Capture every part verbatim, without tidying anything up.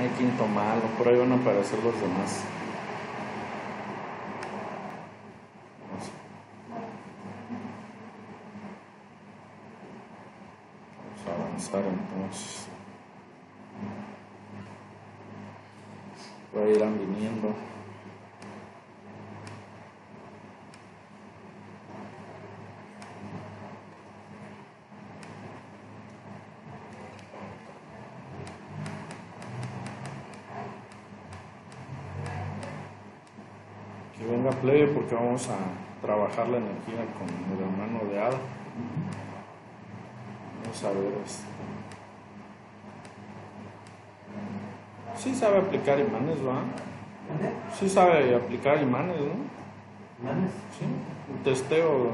tiene quinto malo, por ahí van a aparecer los demás. Vamos a avanzar entonces. Por ahí irán viniendo. Que venga plebe porque vamos a trabajar la energía con el hermano de Ada. Vamos a ver esto. Sí sabe aplicar imanes, ¿va? Sí sabe aplicar imanes, ¿no? ¿Imanes? Sí, un testeo.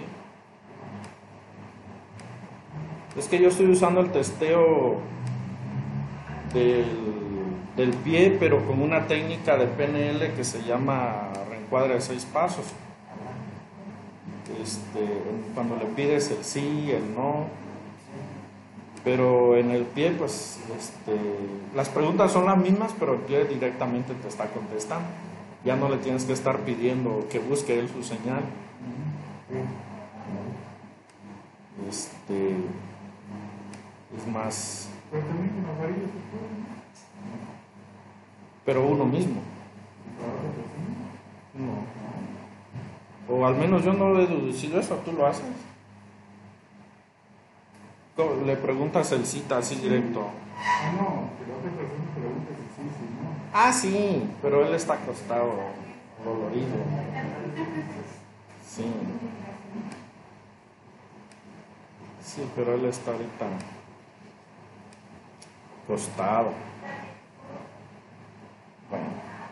Es que yo estoy usando el testeo del, del pie, pero con una técnica de P N L que se llama reencuadre de seis pasos. Este, cuando le pides el sí, el no. Pero en el pie, pues, este, las preguntas son las mismas, pero el pie directamente te está contestando. Ya no le tienes que estar pidiendo que busque él su señal. Este, es más... Pero también con la varilla se puede, ¿no? Pero uno mismo. No. O al menos yo no lo he deducido eso, ¿tú lo haces? Le preguntas el cita así directo. Ah, no, que la otra persona pregunta si sí, si no. Ah, sí, pero él está acostado, dolorido. Sí. Sí, pero él está ahorita acostado. Bueno.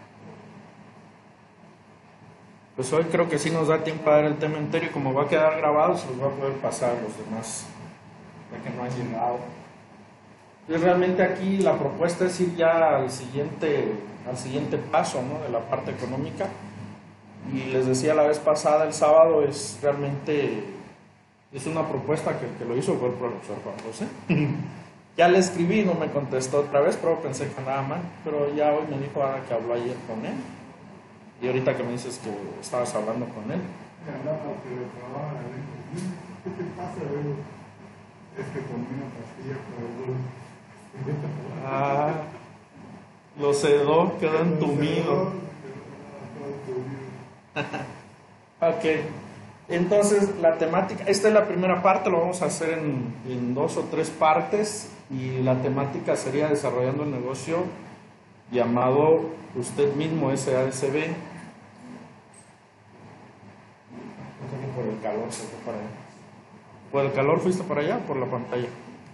Pues hoy creo que sí nos da tiempo a ver el tema entero y como va a quedar grabado, se los va a poder pasar a los demás. Que no ha llegado. Entonces realmente aquí la propuesta es ir ya al siguiente, al siguiente paso, ¿no? De la parte económica. Y les decía la vez pasada, el sábado es realmente es una propuesta que el que lo hizo fue el profesor Juan José. Ya le escribí, no me contestó otra vez, pero pensé que nada mal. Pero ya hoy me dijo ahora que habló ayer con él. Y ahorita que me dices que estabas hablando con él. ¿Qué te pasa, güey? Es que tomé una pastilla para el Ah, lo sedó, quedó entumido. Ok, entonces la temática, esta es la primera parte, lo vamos a hacer en, en dos o tres partes y la temática sería desarrollando el negocio llamado usted mismo S A S B. Por el calor se fue para allá. ¿Por el calor fuiste para allá o por la pantalla?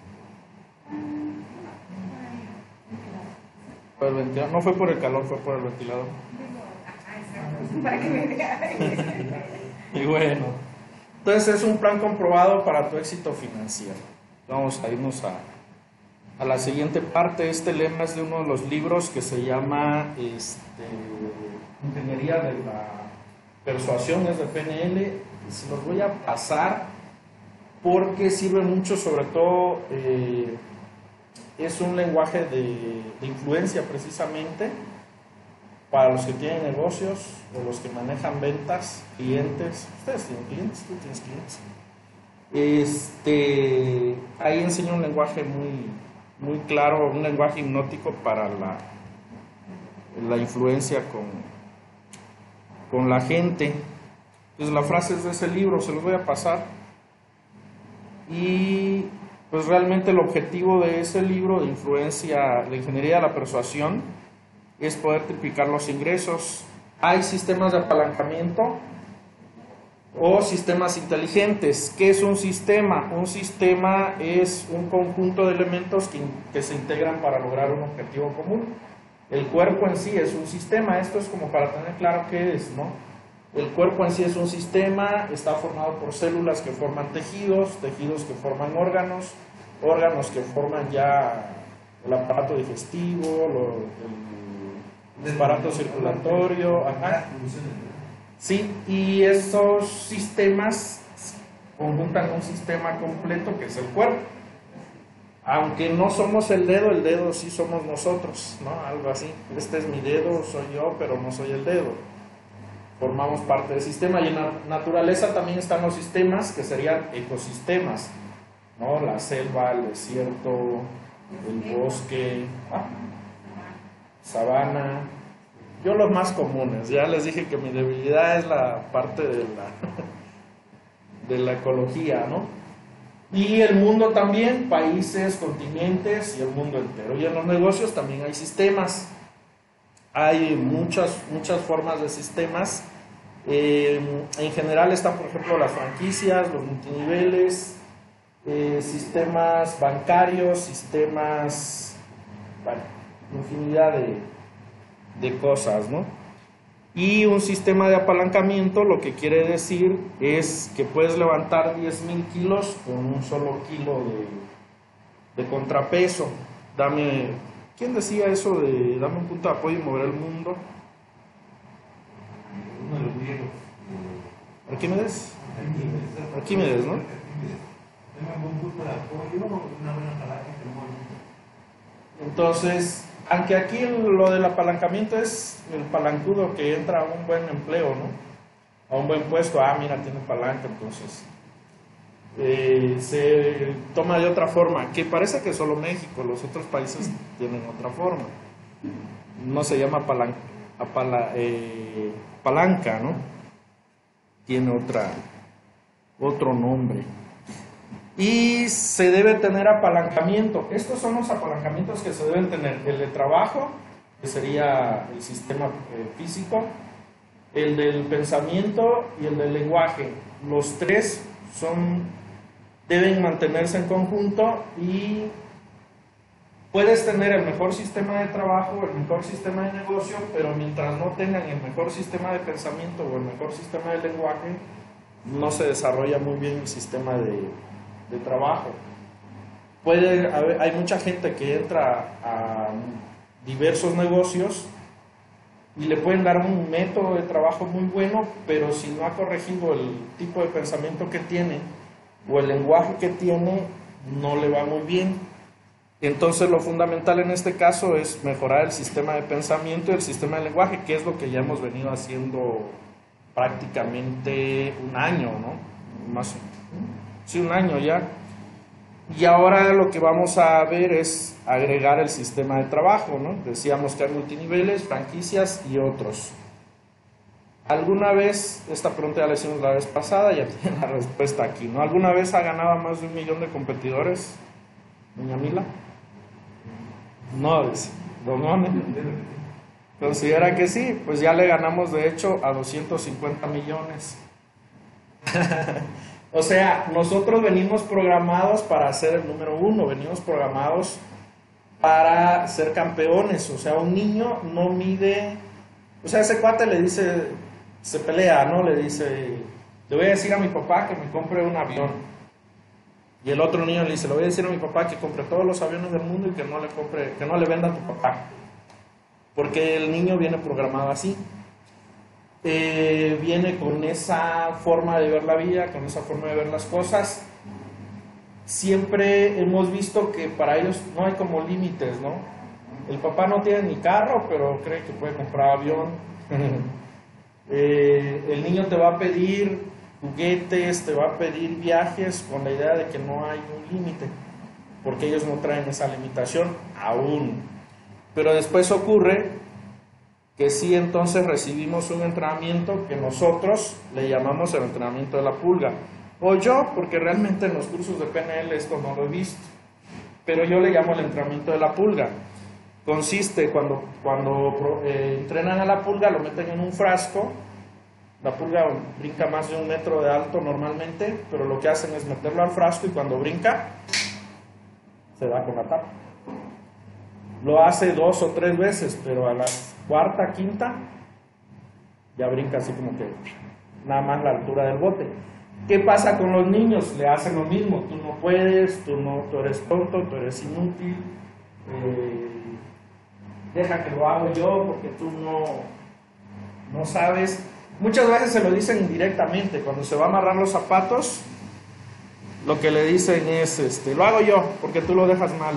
Por el ventilador. No fue por el calor, fue por el ventilador. Para que me vea. Y bueno, entonces es un plan comprobado para tu éxito financiero. Vamos a irnos a, a la siguiente parte. Este lema es de uno de los libros que se llama este, Ingeniería de la Persuasión, es de P N L. Se los voy a pasar porque sirve mucho, sobre todo eh, es un lenguaje de, de influencia precisamente para los que tienen negocios o los que manejan ventas, clientes. Ustedes tienen clientes, tú tienes clientes. Este, ahí enseña un lenguaje muy, muy claro, un lenguaje hipnótico para la, la influencia con, con la gente. Entonces la frase es de ese libro, se los voy a pasar. Y pues realmente el objetivo de ese libro de influencia, la ingeniería de la persuasión, es poder triplicar los ingresos. Hay sistemas de apalancamiento o sistemas inteligentes. ¿Qué es un sistema? Un sistema es un conjunto de elementos que, que se integran para lograr un objetivo común. El cuerpo en sí es un sistema. Esto es como para tener claro qué es, ¿no? El cuerpo en sí es un sistema, está formado por células que forman tejidos, tejidos que forman órganos, órganos que forman ya el aparato digestivo, lo, el, el aparato circulatorio, ajá. Sí, y esos sistemas conjuntan un sistema completo que es el cuerpo. aunque no somos el dedo, el dedo sí somos nosotros, ¿no? Algo así. Este es mi dedo, soy yo, pero no soy el dedo. Formamos parte del sistema, y en la naturaleza también están los sistemas que serían ecosistemas, ¿no? La selva, el desierto, el bosque, ah, sabana. Yo los más comunes, ya les dije que mi debilidad es la parte de la, de la ecología, ¿no? Y el mundo también, países, continentes y el mundo entero. Y en los negocios también hay sistemas. Hay muchas, muchas formas de sistemas. Eh, en general están, por ejemplo, las franquicias, los multiniveles, eh, sistemas bancarios, sistemas, bueno, infinidad de, de cosas, ¿no? Y un sistema de apalancamiento lo que quiere decir es que puedes levantar diez mil kilos con un solo kilo de, de contrapeso. Dame, ¿quién decía eso de dame un punto de apoyo y mover el mundo? Uno de los griegos. Arquímedes. Arquímedes. Arquímedes, ¿no? Tengan un punto de apoyo, una buena palanca que mueve. Entonces, aunque aquí lo del apalancamiento es el palancudo que entra a un buen empleo, ¿no? A un buen puesto, ah, mira, tiene palanca, entonces eh, se toma de otra forma, que parece que solo México, los otros países tienen otra forma. No se llama palanca, apala, eh, palanca, ¿no? Tiene otra, otro nombre. Y se debe tener apalancamiento. Estos son los apalancamientos que se deben tener. El de trabajo, que sería el sistema eh, físico, el del pensamiento y el del lenguaje. Los tres son, deben mantenerse en conjunto, y puedes tener el mejor sistema de trabajo, el mejor sistema de negocio, pero mientras no tengan el mejor sistema de pensamiento o el mejor sistema de lenguaje, no se desarrolla muy bien el sistema de de trabajo. Puede haber, hay mucha gente que entra a diversos negocios y le pueden dar un método de trabajo muy bueno, pero si no ha corregido el tipo de pensamiento que tiene o el lenguaje que tiene, no le va muy bien. Entonces lo fundamental en este caso es mejorar el sistema de pensamiento y el sistema de lenguaje, que es lo que ya hemos venido haciendo prácticamente un año, ¿no? Más Sí, un año ya. Y ahora lo que vamos a ver es agregar el sistema de trabajo, ¿no? Decíamos que hay multiniveles, franquicias y otros. ¿Alguna vez, esta pregunta ya la hicimos la vez pasada, ya tiene la respuesta aquí, ¿no? ¿Alguna vez ha ganado más de un millón de competidores, doña Mila? No, dice. Don One. Considera que sí, pues ya le ganamos de hecho a doscientos cincuenta millones. O sea, nosotros venimos programados para ser el número uno, venimos programados para ser campeones. O sea, un niño no mide, o sea, ese cuate le dice, se pelea, ¿no? Le dice, le voy a decir a mi papá que me compre un avión. Y el otro niño le dice, le voy a decir a mi papá que compre todos los aviones del mundo y que no le compre, que no le venda a tu papá. Porque el niño viene programado así. Eh, viene con esa forma de ver la vida, con esa forma de ver las cosas. Siempre hemos visto que para ellos no hay como límites, ¿no? El papá no tiene ni carro, pero cree que puede comprar avión. eh, el niño te va a pedir juguetes, te va a pedir viajes con la idea de que no hay un límite, porque ellos no traen esa limitación aún. Pero después ocurre que sí, entonces recibimos un entrenamiento que nosotros le llamamos el entrenamiento de la pulga. O yo, porque realmente en los cursos de P N L esto no lo he visto, pero yo le llamo el entrenamiento de la pulga. Consiste cuando, cuando eh, entrenan a la pulga, lo meten en un frasco. La pulga brinca más de un metro de alto normalmente, pero lo que hacen es meterlo al frasco y cuando brinca, se da con la tapa. Lo hace dos o tres veces, pero a la cuarta, quinta, ya brinca así como que nada más la altura del bote. ¿Qué pasa con los niños? Le hacen lo mismo, tú no puedes, tú, no, tú eres tonto, tú eres inútil, eh, deja que lo hago yo porque tú no, no sabes. Muchas veces se lo dicen indirectamente, cuando se va a amarrar los zapatos, lo que le dicen es, este, lo hago yo, porque tú lo dejas mal.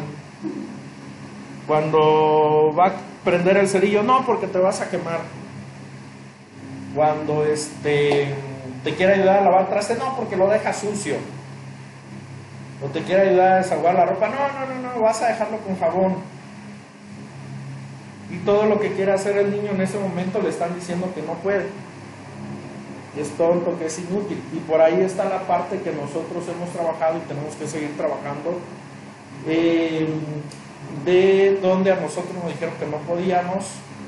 Cuando va a prender el cerillo, no, porque te vas a quemar. Cuando este, te quiere ayudar a lavar el traste, no, porque lo dejas sucio. O te quiere ayudar a desaguar la ropa, no, no, no, no, vas a dejarlo con jabón. Y todo lo que quiere hacer el niño en ese momento le están diciendo que no puede. Que es tonto, que es inútil. Y por ahí está la parte que nosotros hemos trabajado y tenemos que seguir trabajando. Eh, de donde a nosotros nos dijeron que no podíamos.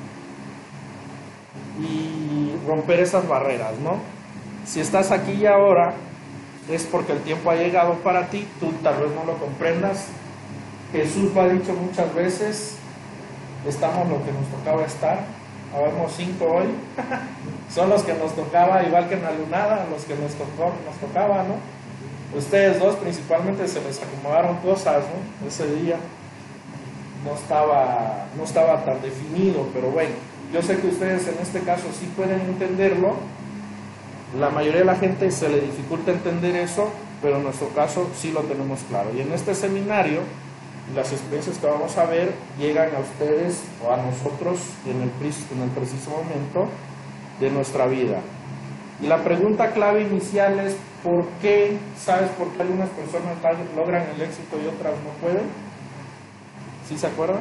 Y romper esas barreras, ¿no? Si estás aquí y ahora, es porque el tiempo ha llegado para ti, tú tal vez no lo comprendas. Jesús lo ha dicho muchas veces, estamos lo que nos tocaba estar, habemos cinco hoy, son los que nos tocaba, igual que en la lunada, los que nos, tocó, nos tocaba, ¿no? Ustedes dos principalmente se les acomodaron cosas, ¿no? Ese día no estaba, no estaba tan definido, pero bueno, yo sé que ustedes en este caso sí pueden entenderlo. La mayoría de la gente se le dificulta entender eso, pero en nuestro caso sí lo tenemos claro. Y en este seminario, las experiencias que vamos a ver llegan a ustedes o a nosotros en el, en el preciso momento de nuestra vida. Y la pregunta clave inicial es, ¿por qué? ¿Sabes por qué algunas personas logran el éxito y otras no pueden? ¿Sí se acuerdan?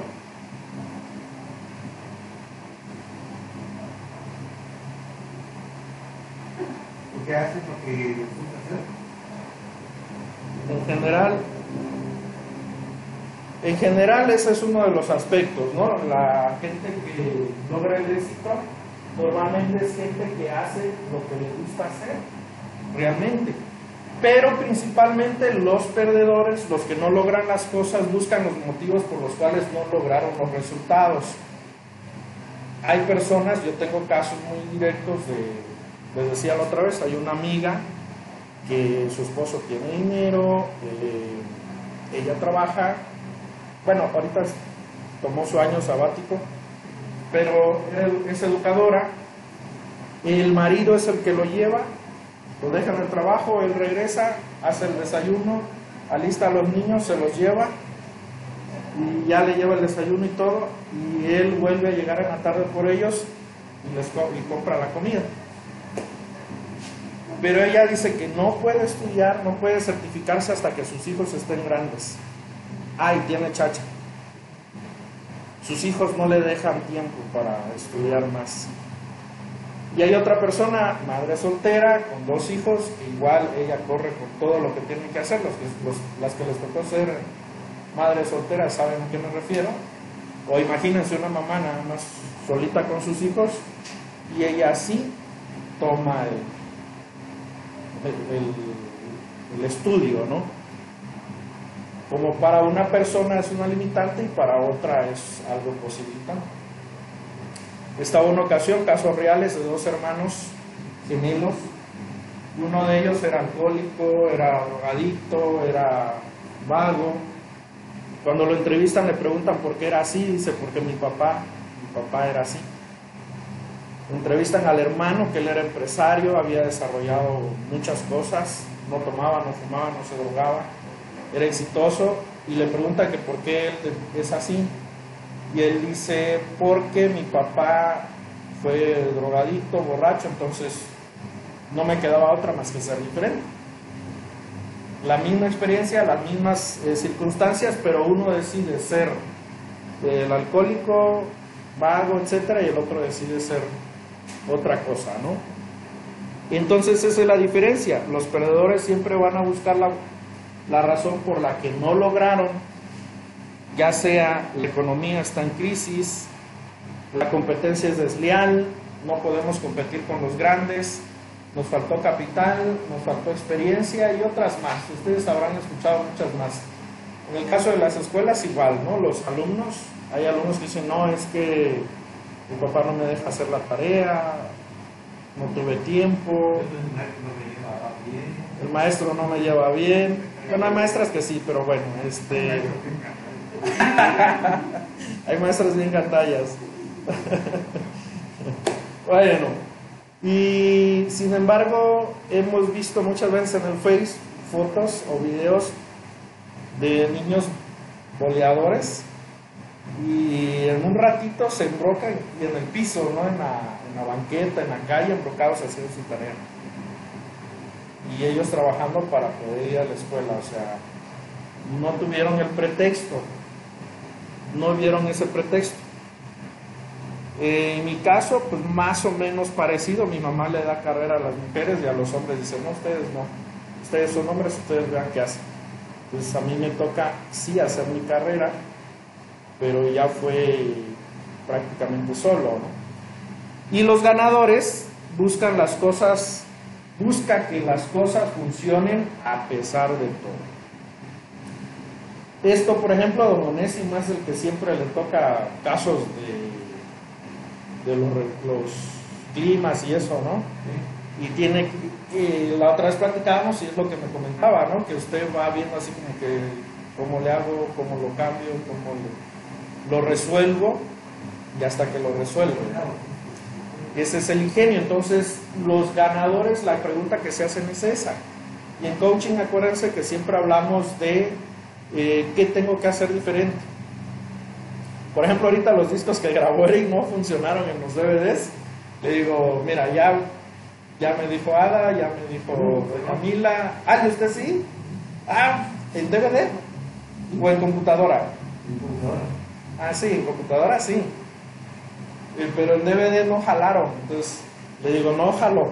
¿Qué haces lo que les gusta hacer? En general, en general ese es uno de los aspectos, ¿no? La gente que logra el éxito normalmente es gente que hace lo que le gusta hacer realmente, pero principalmente los perdedores, los que no logran las cosas, buscan los motivos por los cuales no lograron los resultados. Hay personas, yo tengo casos muy directos de, les decía la otra vez, hay una amiga que su esposo tiene dinero, eh, ella trabaja, bueno, ahorita tomó su año sabático, pero es educadora, el marido es el que lo lleva, lo deja en el trabajo, él regresa, hace el desayuno, alista a los niños, se los lleva, y ya le lleva el desayuno y todo, y él vuelve a llegar en la tarde por ellos y les co- y compra la comida. Pero ella dice que no puede estudiar, no puede certificarse hasta que sus hijos estén grandes. Ay, tiene chacha. Sus hijos no le dejan tiempo para estudiar más. Y hay otra persona, madre soltera, con dos hijos, que igual ella corre con todo lo que tiene que hacer. Los que, los, las que les tocó ser madre soltera saben a qué me refiero. O imagínense una mamá nada más solita con sus hijos y ella así toma el El, el, el estudio, ¿no? Como para una persona es una limitante y para otra es algo posibilitante. Estaba una ocasión, casos reales de dos hermanos gemelos. Uno de ellos era alcohólico, era drogadicto, era vago. Cuando lo entrevistan le preguntan por qué era así, dice porque mi papá, mi papá era así. Entrevistan al hermano, que él era empresario, había desarrollado muchas cosas, no tomaba, no fumaba, no se drogaba, era exitoso, y le preguntan que por qué él es así, y él dice, porque mi papá fue drogadicto, borracho, entonces no me quedaba otra más que ser diferente. La misma experiencia, las mismas eh, circunstancias, pero uno decide ser el alcohólico, vago, etcétera, y el otro decide ser otra cosa, ¿no? Entonces esa es la diferencia. Los perdedores siempre van a buscar la, la razón por la que no lograron, ya sea la economía está en crisis, la competencia es desleal, no podemos competir con los grandes, nos faltó capital, nos faltó experiencia y otras más. Ustedes habrán escuchado muchas más. En el caso de las escuelas igual, ¿no? Los alumnos, hay alumnos que dicen, no, es que mi papá no me deja hacer la tarea, no tuve tiempo, el maestro no me lleva bien. Bueno, hay maestras que sí, pero bueno, este hay maestras bien gandallas. Bueno, y sin embargo hemos visto muchas veces en el face fotos o videos de niños boleadores y en un ratito se embrocan y en el piso, ¿no? En la, en la banqueta, en la calle, embrocados haciendo su tarea. Y ellos trabajando para poder ir a la escuela, o sea, no tuvieron el pretexto, no vieron ese pretexto. En mi caso, pues más o menos parecido, mi mamá le da carrera a las mujeres y a los hombres dice, no, ustedes no, ustedes son hombres, ustedes vean qué hacen. Entonces a mí me toca sí hacer mi carrera, pero ya fue prácticamente solo, ¿no? Y los ganadores buscan las cosas, busca que las cosas funcionen a pesar de todo. Esto, por ejemplo, a don Onésimo es el que siempre le toca casos de, de los, los climas y eso, ¿no? Y tiene, y la otra vez platicábamos y es lo que me comentaba, ¿no? Que usted va viendo así como que cómo le hago, cómo lo cambio, cómo lo, lo resuelvo y hasta que lo resuelvo, ¿no? Ese es el ingenio. Entonces, los ganadores, la pregunta que se hacen es esa. Y en coaching, acuérdense que siempre hablamos de eh, qué tengo que hacer diferente. Por ejemplo, ahorita los discos que grabó Eric no funcionaron en los D V Ds. Le digo, mira, ya, ya me dijo Ada, ya me dijo Camila. Ah, ¿y usted sí? Ah, ¿en D V D? ¿O en computadora? En computadora. Ah, sí, en computadora sí. Eh, pero en D V D no jalaron. Entonces le digo, no jaló.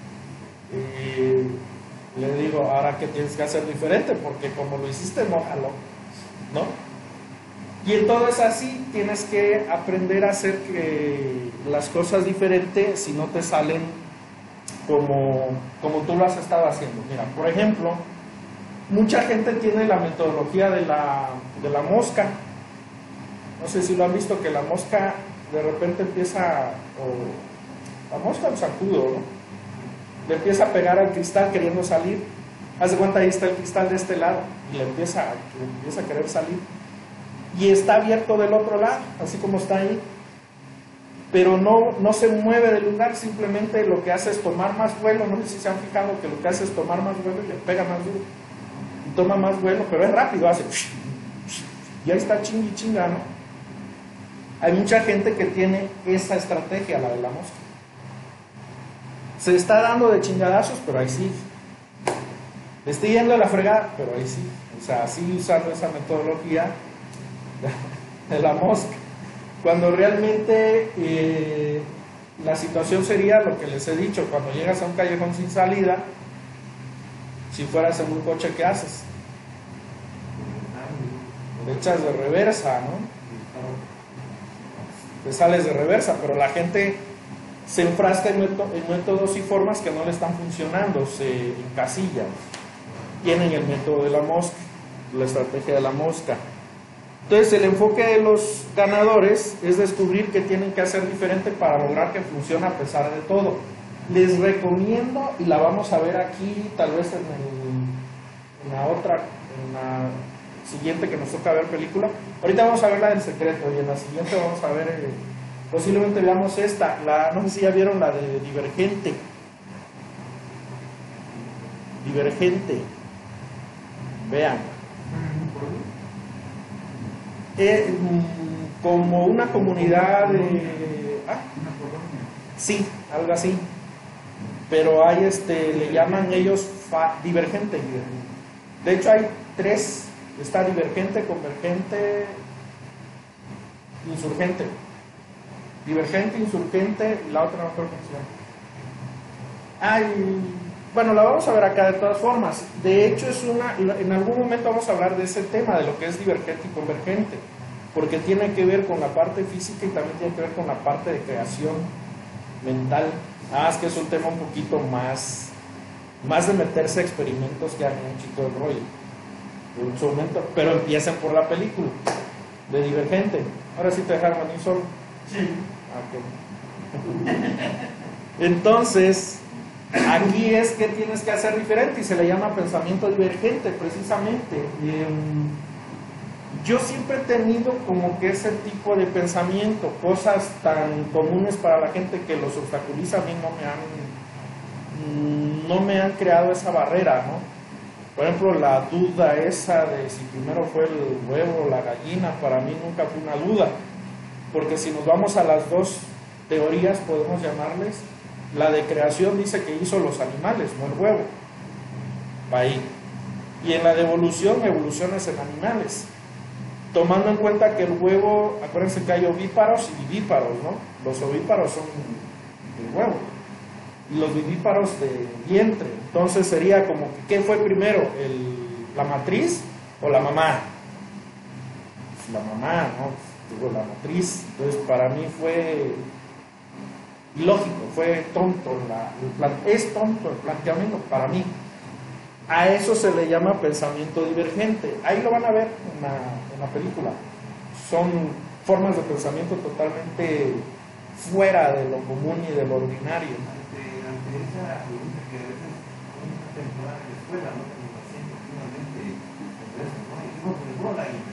Y le digo, ahora qué tienes que hacer diferente, porque como lo hiciste no jaló, ¿no? Y en todo es así, tienes que aprender a hacer que las cosas diferentes si no te salen como, como tú lo has estado haciendo. Mira, por ejemplo, mucha gente tiene la metodología de la, de la mosca. No sé si lo han visto, que la mosca de repente empieza, o la mosca o sacudo, ¿no? Le empieza a pegar al cristal queriendo salir. Haz de cuenta, ahí está el cristal de este lado y le empieza, le empieza a querer salir. Y está abierto del otro lado, así como está ahí. Pero no, no se mueve del lugar, simplemente lo que hace es tomar más vuelo. No sé si se han fijado que lo que hace es tomar más vuelo y le pega más duro. Y toma más vuelo, pero es rápido, hace. Y ahí está chingui chinga, ¿no? Hay mucha gente que tiene esa estrategia, la de la mosca. Se está dando de chingadazos, pero ahí sí. Le estoy yendo a la fregada, pero ahí sí. O sea, así usando esa metodología de la mosca. Cuando realmente eh, la situación sería lo que les he dicho, cuando llegas a un callejón sin salida, si fueras en un coche, ¿qué haces? Le echas de reversa, ¿no? Te sales de reversa, pero la gente se enfrasca en, en métodos y formas que no le están funcionando, se encasillan. Tienen el método de la mosca, la estrategia de la mosca. Entonces el enfoque de los ganadores es descubrir qué tienen que hacer diferente para lograr que funcione a pesar de todo. Les recomiendo, y la vamos a ver aquí, tal vez en, el, en la otra, en la siguiente que nos toca ver película. Ahorita vamos a ver la del secreto y en la siguiente vamos a ver, eh, posiblemente veamos esta, la, no sé si ya vieron la de Divergente. Divergente. Vean. Eh, como una comunidad de... ¿Ah? Sí, algo así. Pero hay, este, le llaman ellos fa, divergente. De hecho hay tres. Está divergente, convergente, insurgente. Divergente, insurgente y la otra no creo que sea. Ay, bueno, la vamos a ver acá de todas formas. De hecho, es una, en algún momento vamos a hablar de ese tema, de lo que es divergente y convergente, porque tiene que ver con la parte física y también tiene que ver con la parte de creación mental. Ah, es que es un tema un poquito más, más de meterse a experimentos que hagan un chico de rollo. En su momento, pero empiecen por la película de Divergente. Ahora sí te dejaron a mí solo. Sí. Okay. Entonces, aquí es que tienes que hacer diferente y se le llama pensamiento divergente, precisamente. Eh, yo siempre he tenido como que ese tipo de pensamiento, cosas tan comunes para la gente que los obstaculiza, a mí no me han, no me han creado esa barrera, ¿no? Por ejemplo, la duda esa de si primero fue el huevo o la gallina, para mí nunca fue una duda, porque si nos vamos a las dos teorías, podemos llamarles, la de creación dice que hizo los animales, no el huevo, va ahí. Y en la de evolución, evoluciones en animales, tomando en cuenta que el huevo, acuérdense que hay ovíparos y vivíparos, ¿no? Los ovíparos son el huevo y los vivíparos de vientre. Entonces sería como, ¿qué fue primero? El, ¿La matriz o la mamá? Pues la mamá, ¿no? Digo, la matriz. Entonces para mí fue ilógico, fue tonto, la, el plan, es tonto el planteamiento para mí. A eso se le llama pensamiento divergente. Ahí lo van a ver en la, en la película. Son formas de pensamiento totalmente fuera de lo común y de lo ordinario. Ante, ante esa pregunta que a veces una temporada en la escuela, ¿no? Como paciente, últimamente, con eso, ¿no? Y digo, pues no, la gallina.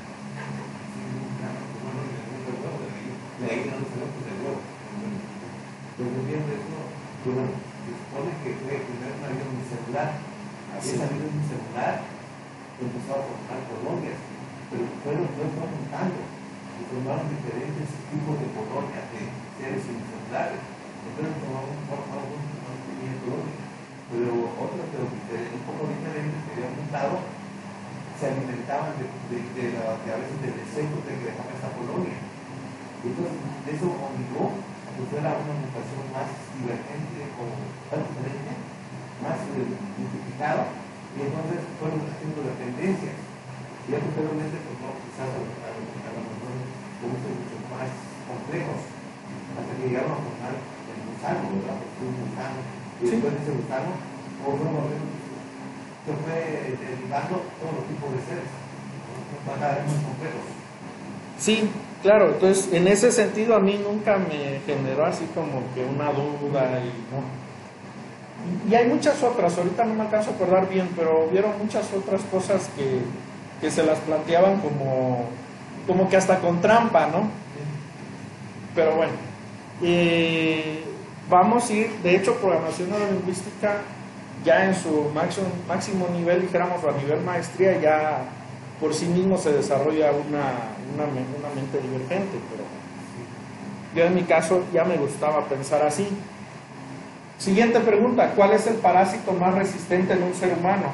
La gallina no se ve, pues el huevo. Entonces, viendo eso, pues bueno, se supone que fue primero una vida muy celular. Había salido en un celular, empezó a formar colonias, pero fueron, fueron aumentando y formaron diferentes tipos de colonias de seres unicelulares. Entonces formaron una pequeña colonia. Pero otros, pero un poco diferentes que habían montado, se alimentaban de, de, de, la, de a veces del deseo de que dejaba esa colonia. Entonces, eso obligó a que fuera una mutación más divergente o más diferente, más multiplicado, y entonces fueron haciendo dependencias. Y ya posteriormente, pues no, quizás a, a, a lo mejor productos mucho más complejos, hasta que llegaron a formar el gusano, ¿verdad? Porque un gusano, y después de ese gusano, o bueno, se fue derivando todos los tipos de seres, para cada vez más complejos. Sí, claro, entonces en ese sentido a mí nunca me generó así como que una duda y no. Y hay muchas otras, ahorita no me alcanzo a acordar bien, pero hubieron muchas otras cosas que, que se las planteaban como, como que hasta con trampa, ¿no? Pero bueno, eh, vamos a ir, de hecho, programación neurolingüística ya en su máximo, máximo nivel, dijéramos, o a nivel maestría, ya por sí mismo se desarrolla una, una, una mente divergente, pero yo en mi caso ya me gustaba pensar así. Siguiente pregunta, ¿cuál es el parásito más resistente en un ser humano?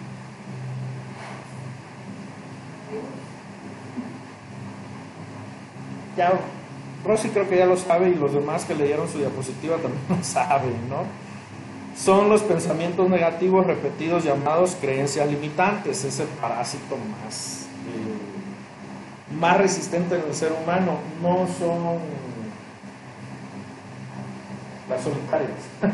Ya, Rosy creo que ya lo sabe y los demás que leyeron su diapositiva también lo saben, ¿no? Son los pensamientos negativos repetidos llamados creencias limitantes, es el parásito más, eh, más resistente en el ser humano, no son las solitarias.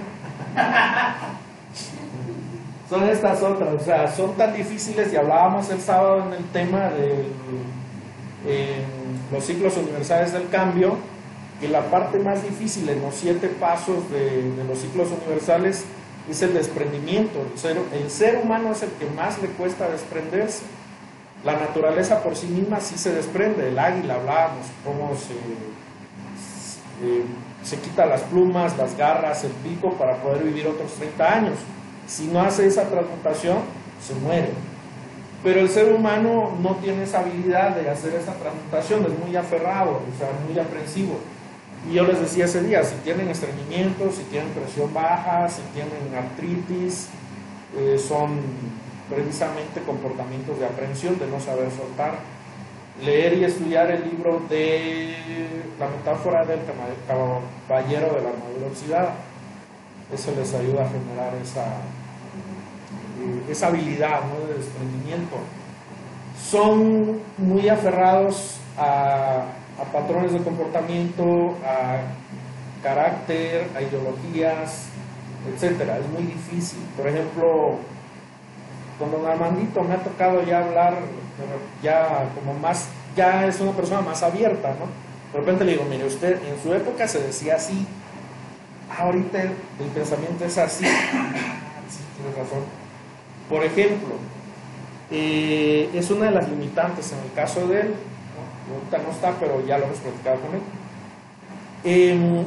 Son estas otras, o sea, son tan difíciles, y hablábamos el sábado en el tema de eh, los ciclos universales del cambio, que la parte más difícil en los siete pasos de, de los ciclos universales es el desprendimiento. El ser, el ser humano es el que más le cuesta desprenderse. La naturaleza por sí misma sí se desprende. El águila, hablábamos, cómo se, se, se quita las plumas, las garras, el pico para poder vivir otros treinta años. Si no hace esa transmutación, se muere. Pero el ser humano no tiene esa habilidad de hacer esa transmutación, es muy aferrado, o sea, muy aprensivo. Y yo les decía ese día, si tienen estreñimiento, si tienen presión baja, si tienen artritis, eh, son precisamente comportamientos de aprensión, de no saber soltar. Leer y estudiar el libro de la metáfora del caballero de la armadura oxidada, eso les ayuda a generar esa, eh, esa habilidad, ¿no?, de desprendimiento. Son muy aferrados a, a patrones de comportamiento, a carácter, a ideologías, etcétera. Es muy difícil. Por ejemplo, con don Armandito me ha tocado ya hablar, ya como más, ya es una persona más abierta, ¿no? De repente le digo, mire, usted en su época se decía así, ahorita el, el pensamiento es así. Sí, tienes razón. Por ejemplo, eh, es una de las limitantes en el caso de él, ¿no? Ahorita no está, pero ya lo hemos platicado con él. Eh,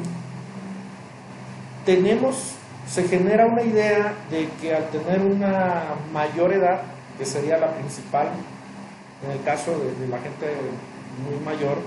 tenemos, se genera una idea de que al tener una mayor edad que sería la principal, en el caso de, de la gente muy mayor,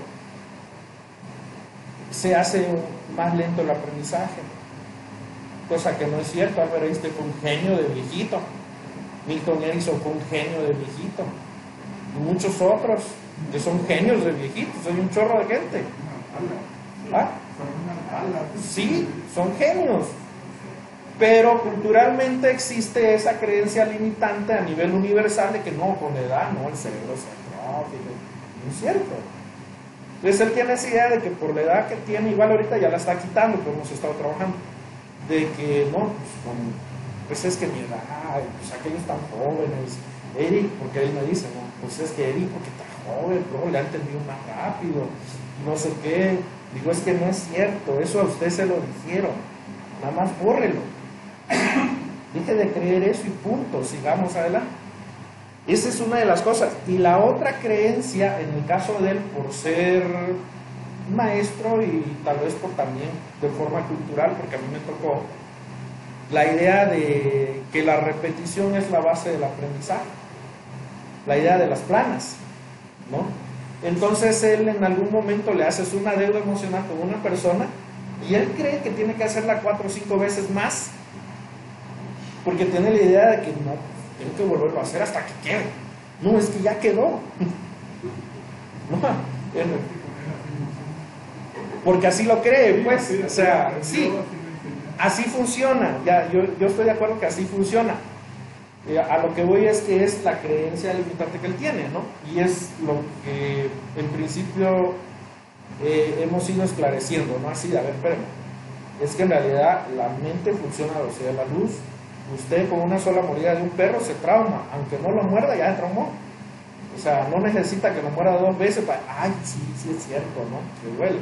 se hace más lento el aprendizaje, cosa que no es cierto. Albert Einstein fue un genio de viejito, Milton Erickson fue un genio de viejito, y muchos otros que son genios de viejitos, hay un chorro de gente. ¿Ah? Sí, son genios, pero culturalmente existe esa creencia limitante a nivel universal de que no, con la edad no, el cerebro se atrofia. No es cierto. Entonces él tiene esa idea de que por la edad que tiene, igual ahorita ya la está quitando, pero hemos estado trabajando, de que no, pues, con, pues es que mi edad, pues aquellos están jóvenes, Eric, porque él me dice, no, pues es que Eric porque está joven, pero le ha entendido más rápido, no sé qué. Digo, es que no es cierto, eso a usted se lo dijeron, nada más bórrelo. Deje de creer eso y punto, sigamos adelante. Esa es una de las cosas. Y la otra creencia, en el caso de él, por ser maestro y tal vez por también de forma cultural, porque a mí me tocó, la idea de que la repetición es la base del aprendizaje, la idea de las planas, ¿no? Entonces él en algún momento le haces una deuda emocional con una persona y él cree que tiene que hacerla cuatro o cinco veces más, porque tiene la idea de que no, tiene que volverlo a hacer hasta que quede. No, es que ya quedó. No, porque así lo cree, pues, o sea, sí, así funciona. Ya, yo, yo estoy de acuerdo que así funciona. Eh, a lo que voy es que es la creencia limitante que él tiene, ¿no? Y es lo que en principio eh, hemos ido esclareciendo, ¿no? Así de, a ver, espérame, es que en realidad la mente funciona a la velocidad de la luz. Usted con una sola mordida de un perro se trauma, aunque no lo muerda ya se traumó. O sea, no necesita que lo muerda dos veces para, ay, sí, sí es cierto, ¿no? Que duele.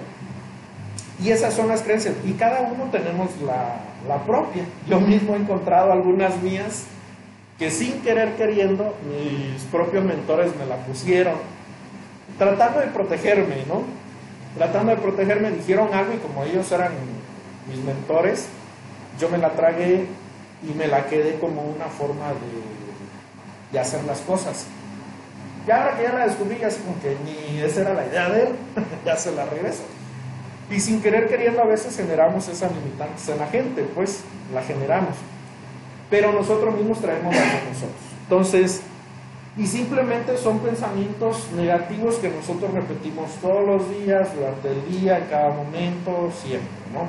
Y esas son las creencias, y cada uno tenemos la, la propia. Yo mismo he encontrado algunas mías que sin querer queriendo, mis propios mentores me la pusieron, tratando de protegerme, ¿no? Tratando de protegerme, dijeron algo y como ellos eran mis mentores, yo me la tragué y me la quedé como una forma de, de hacer las cosas. Y ahora que ya la descubrí, ya así como que ni esa era la idea de él, ya se la regreso. Y sin querer queriendo a veces generamos esas limitantes en la gente, pues la generamos. Pero nosotros mismos traemos las de nosotros. Entonces, y simplemente son pensamientos negativos que nosotros repetimos todos los días, durante el día, en cada momento, siempre, ¿no?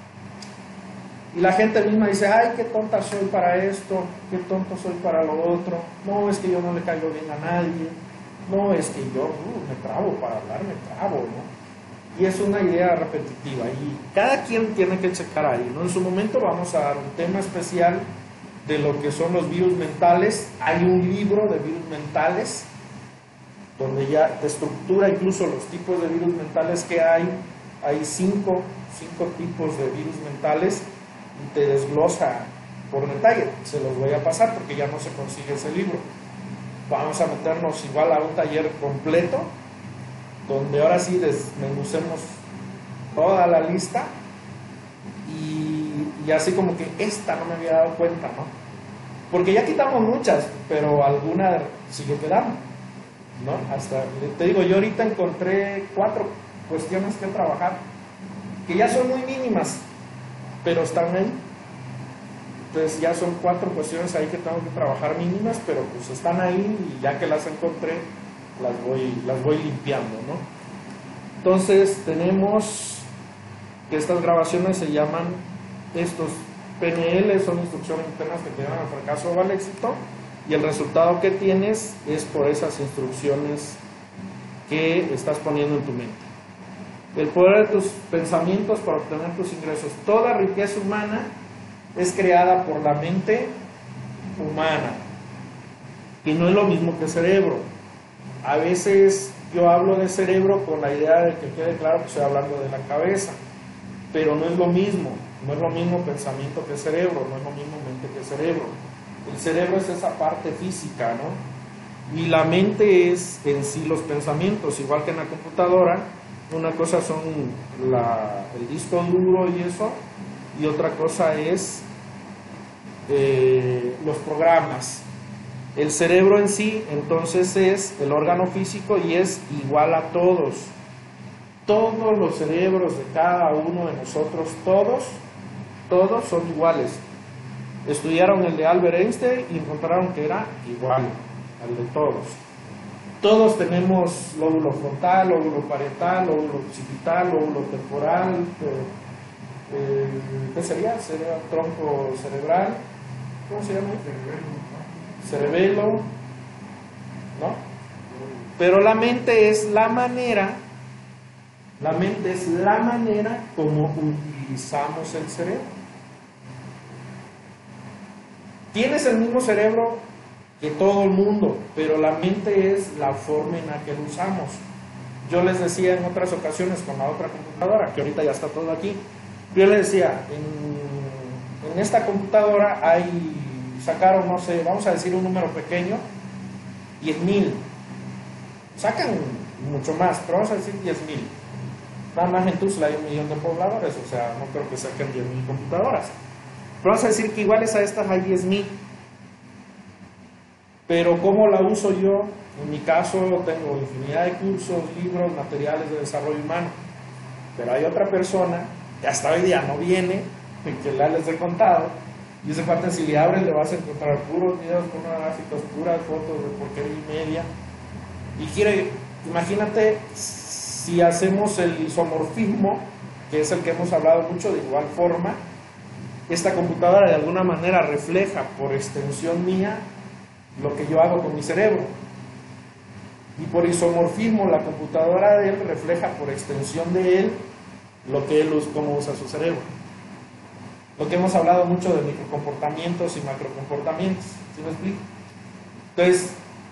Y la gente misma dice, ay, qué tonta soy para esto, qué tonto soy para lo otro, no, es que yo no le caigo bien a nadie, no, es que yo uh, me trabo para hablar, me trabo, ¿no? Y es una idea repetitiva, y cada quien tiene que checar ahí, ¿no? En su momento vamos a dar un tema especial de lo que son los virus mentales. Hay un libro de virus mentales donde ya te estructura incluso los tipos de virus mentales que hay. Hay cinco, cinco tipos de virus mentales y te desglosa por detalle. Se los voy a pasar porque ya no se consigue ese libro. Vamos a meternos igual a un taller completo donde ahora sí desmenucemos toda la lista. Y, y así como que esta no me había dado cuenta, ¿no? Porque ya quitamos muchas, pero alguna sigue quedando, ¿no? Hasta, te digo, yo ahorita encontré cuatro cuestiones que trabajar, que ya son muy mínimas, pero están ahí. Entonces ya son cuatro cuestiones ahí que tengo que trabajar mínimas, pero pues están ahí y ya que las encontré, las voy, las voy limpiando, ¿no? Entonces tenemos que estas grabaciones se llaman, estos P N L son instrucciones internas que te llevan al fracaso o al éxito, y el resultado que tienes es por esas instrucciones que estás poniendo en tu mente. El poder de tus pensamientos para obtener tus ingresos. Toda riqueza humana es creada por la mente humana, y no es lo mismo que cerebro. A veces yo hablo de cerebro con la idea de que quede claro que estoy hablando de la cabeza, pero no es lo mismo, no es lo mismo pensamiento que cerebro, no es lo mismo mente que cerebro. El cerebro es esa parte física, ¿no? Y la mente es en sí los pensamientos, igual que en la computadora. Una cosa son la, el disco duro y eso, y otra cosa es eh, los programas. El cerebro en sí, entonces, es el órgano físico y es igual a todos. Todos los cerebros de cada uno de nosotros, todos, todos son iguales. Estudiaron el de Albert Einstein y encontraron que era igual al de todos. Todos tenemos lóbulo frontal, lóbulo parietal, lóbulo occipital, lóbulo temporal, eh, eh, ¿qué sería? Sería tronco cerebral, ¿cómo se llama? Cerebelo, ¿no? Pero la mente es la manera, la mente es la manera como utilizamos el cerebro. Tienes el mismo cerebro que todo el mundo, pero la mente es la forma en la que lo usamos. Yo les decía en otras ocasiones con la otra computadora, que ahorita ya está todo aquí, yo les decía, en, en esta computadora hay, sacaron, no sé, vamos a decir un número pequeño, diez mil. Sacan mucho más, pero vamos a decir diez mil. Nada más en Tuxtla hay un millón de pobladores, o sea, no creo que saquen diez mil computadoras. Pero vamos a decir que iguales a estas hay diez mil. Pero ¿cómo la uso yo? En mi caso tengo infinidad de cursos, libros, materiales de desarrollo humano. Pero hay otra persona que hasta hoy día no viene, que ya les he contado, y ese cuate si le abres le vas a encontrar puros videos pornográficos, puras fotos de porquería y media. Y quiere, imagínate si hacemos el isomorfismo, que es el que hemos hablado mucho, de igual forma, esta computadora de alguna manera refleja por extensión mía lo que yo hago con mi cerebro. Y por isomorfismo la computadora de él refleja por extensión de él lo que él usa, cómo usa su cerebro. Lo que hemos hablado mucho de microcomportamientos y macrocomportamientos, ¿sí me explico? Entonces,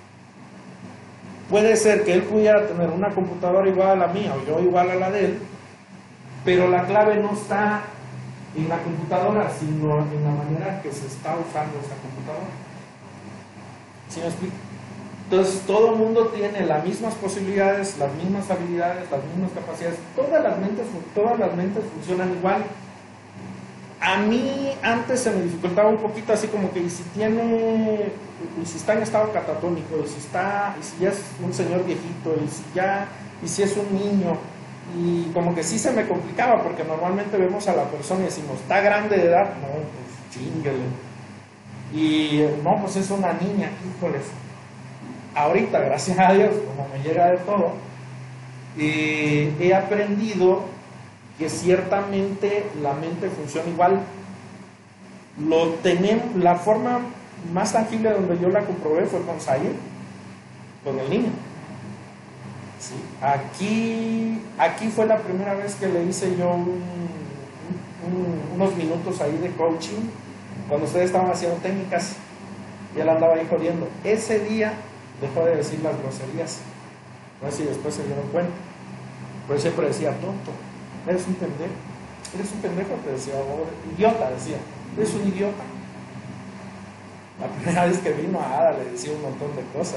puede ser que él pudiera tener una computadora igual a la mía o yo igual a la de él, pero la clave no está en la computadora, sino en la manera que se está usando esa computadora. ¿Sí me explico? Entonces, todo el mundo tiene las mismas posibilidades, las mismas habilidades, las mismas capacidades. Todas las mentes, todas las mentes funcionan igual. A mí antes se me dificultaba un poquito así como que y si tiene, y si está en estado catatónico, y si está, y si ya es un señor viejito, y si ya, y si es un niño, y como que sí se me complicaba porque normalmente vemos a la persona y decimos, ¿está grande de edad? No, pues chínguele. Y no, pues es una niña, híjoles. Ahorita, gracias a Dios, como me llega de todo, eh, he aprendido que ciertamente la mente funciona igual. Lo tenemos, la forma más tangible donde yo la comprobé fue con Sayer, con el niño. ¿Sí? Aquí, aquí fue la primera vez que le hice yo un, un, unos minutos ahí de coaching, cuando ustedes estaban haciendo técnicas y él andaba ahí jodiendo. Ese día dejó de decir las groserías. No sé si después se dieron cuenta, pero siempre decía tonto. Eres un pendejo, eres un pendejo, te decía, oh, idiota, decía, eres un idiota. La primera vez que vino a Ada le decía un montón de cosas.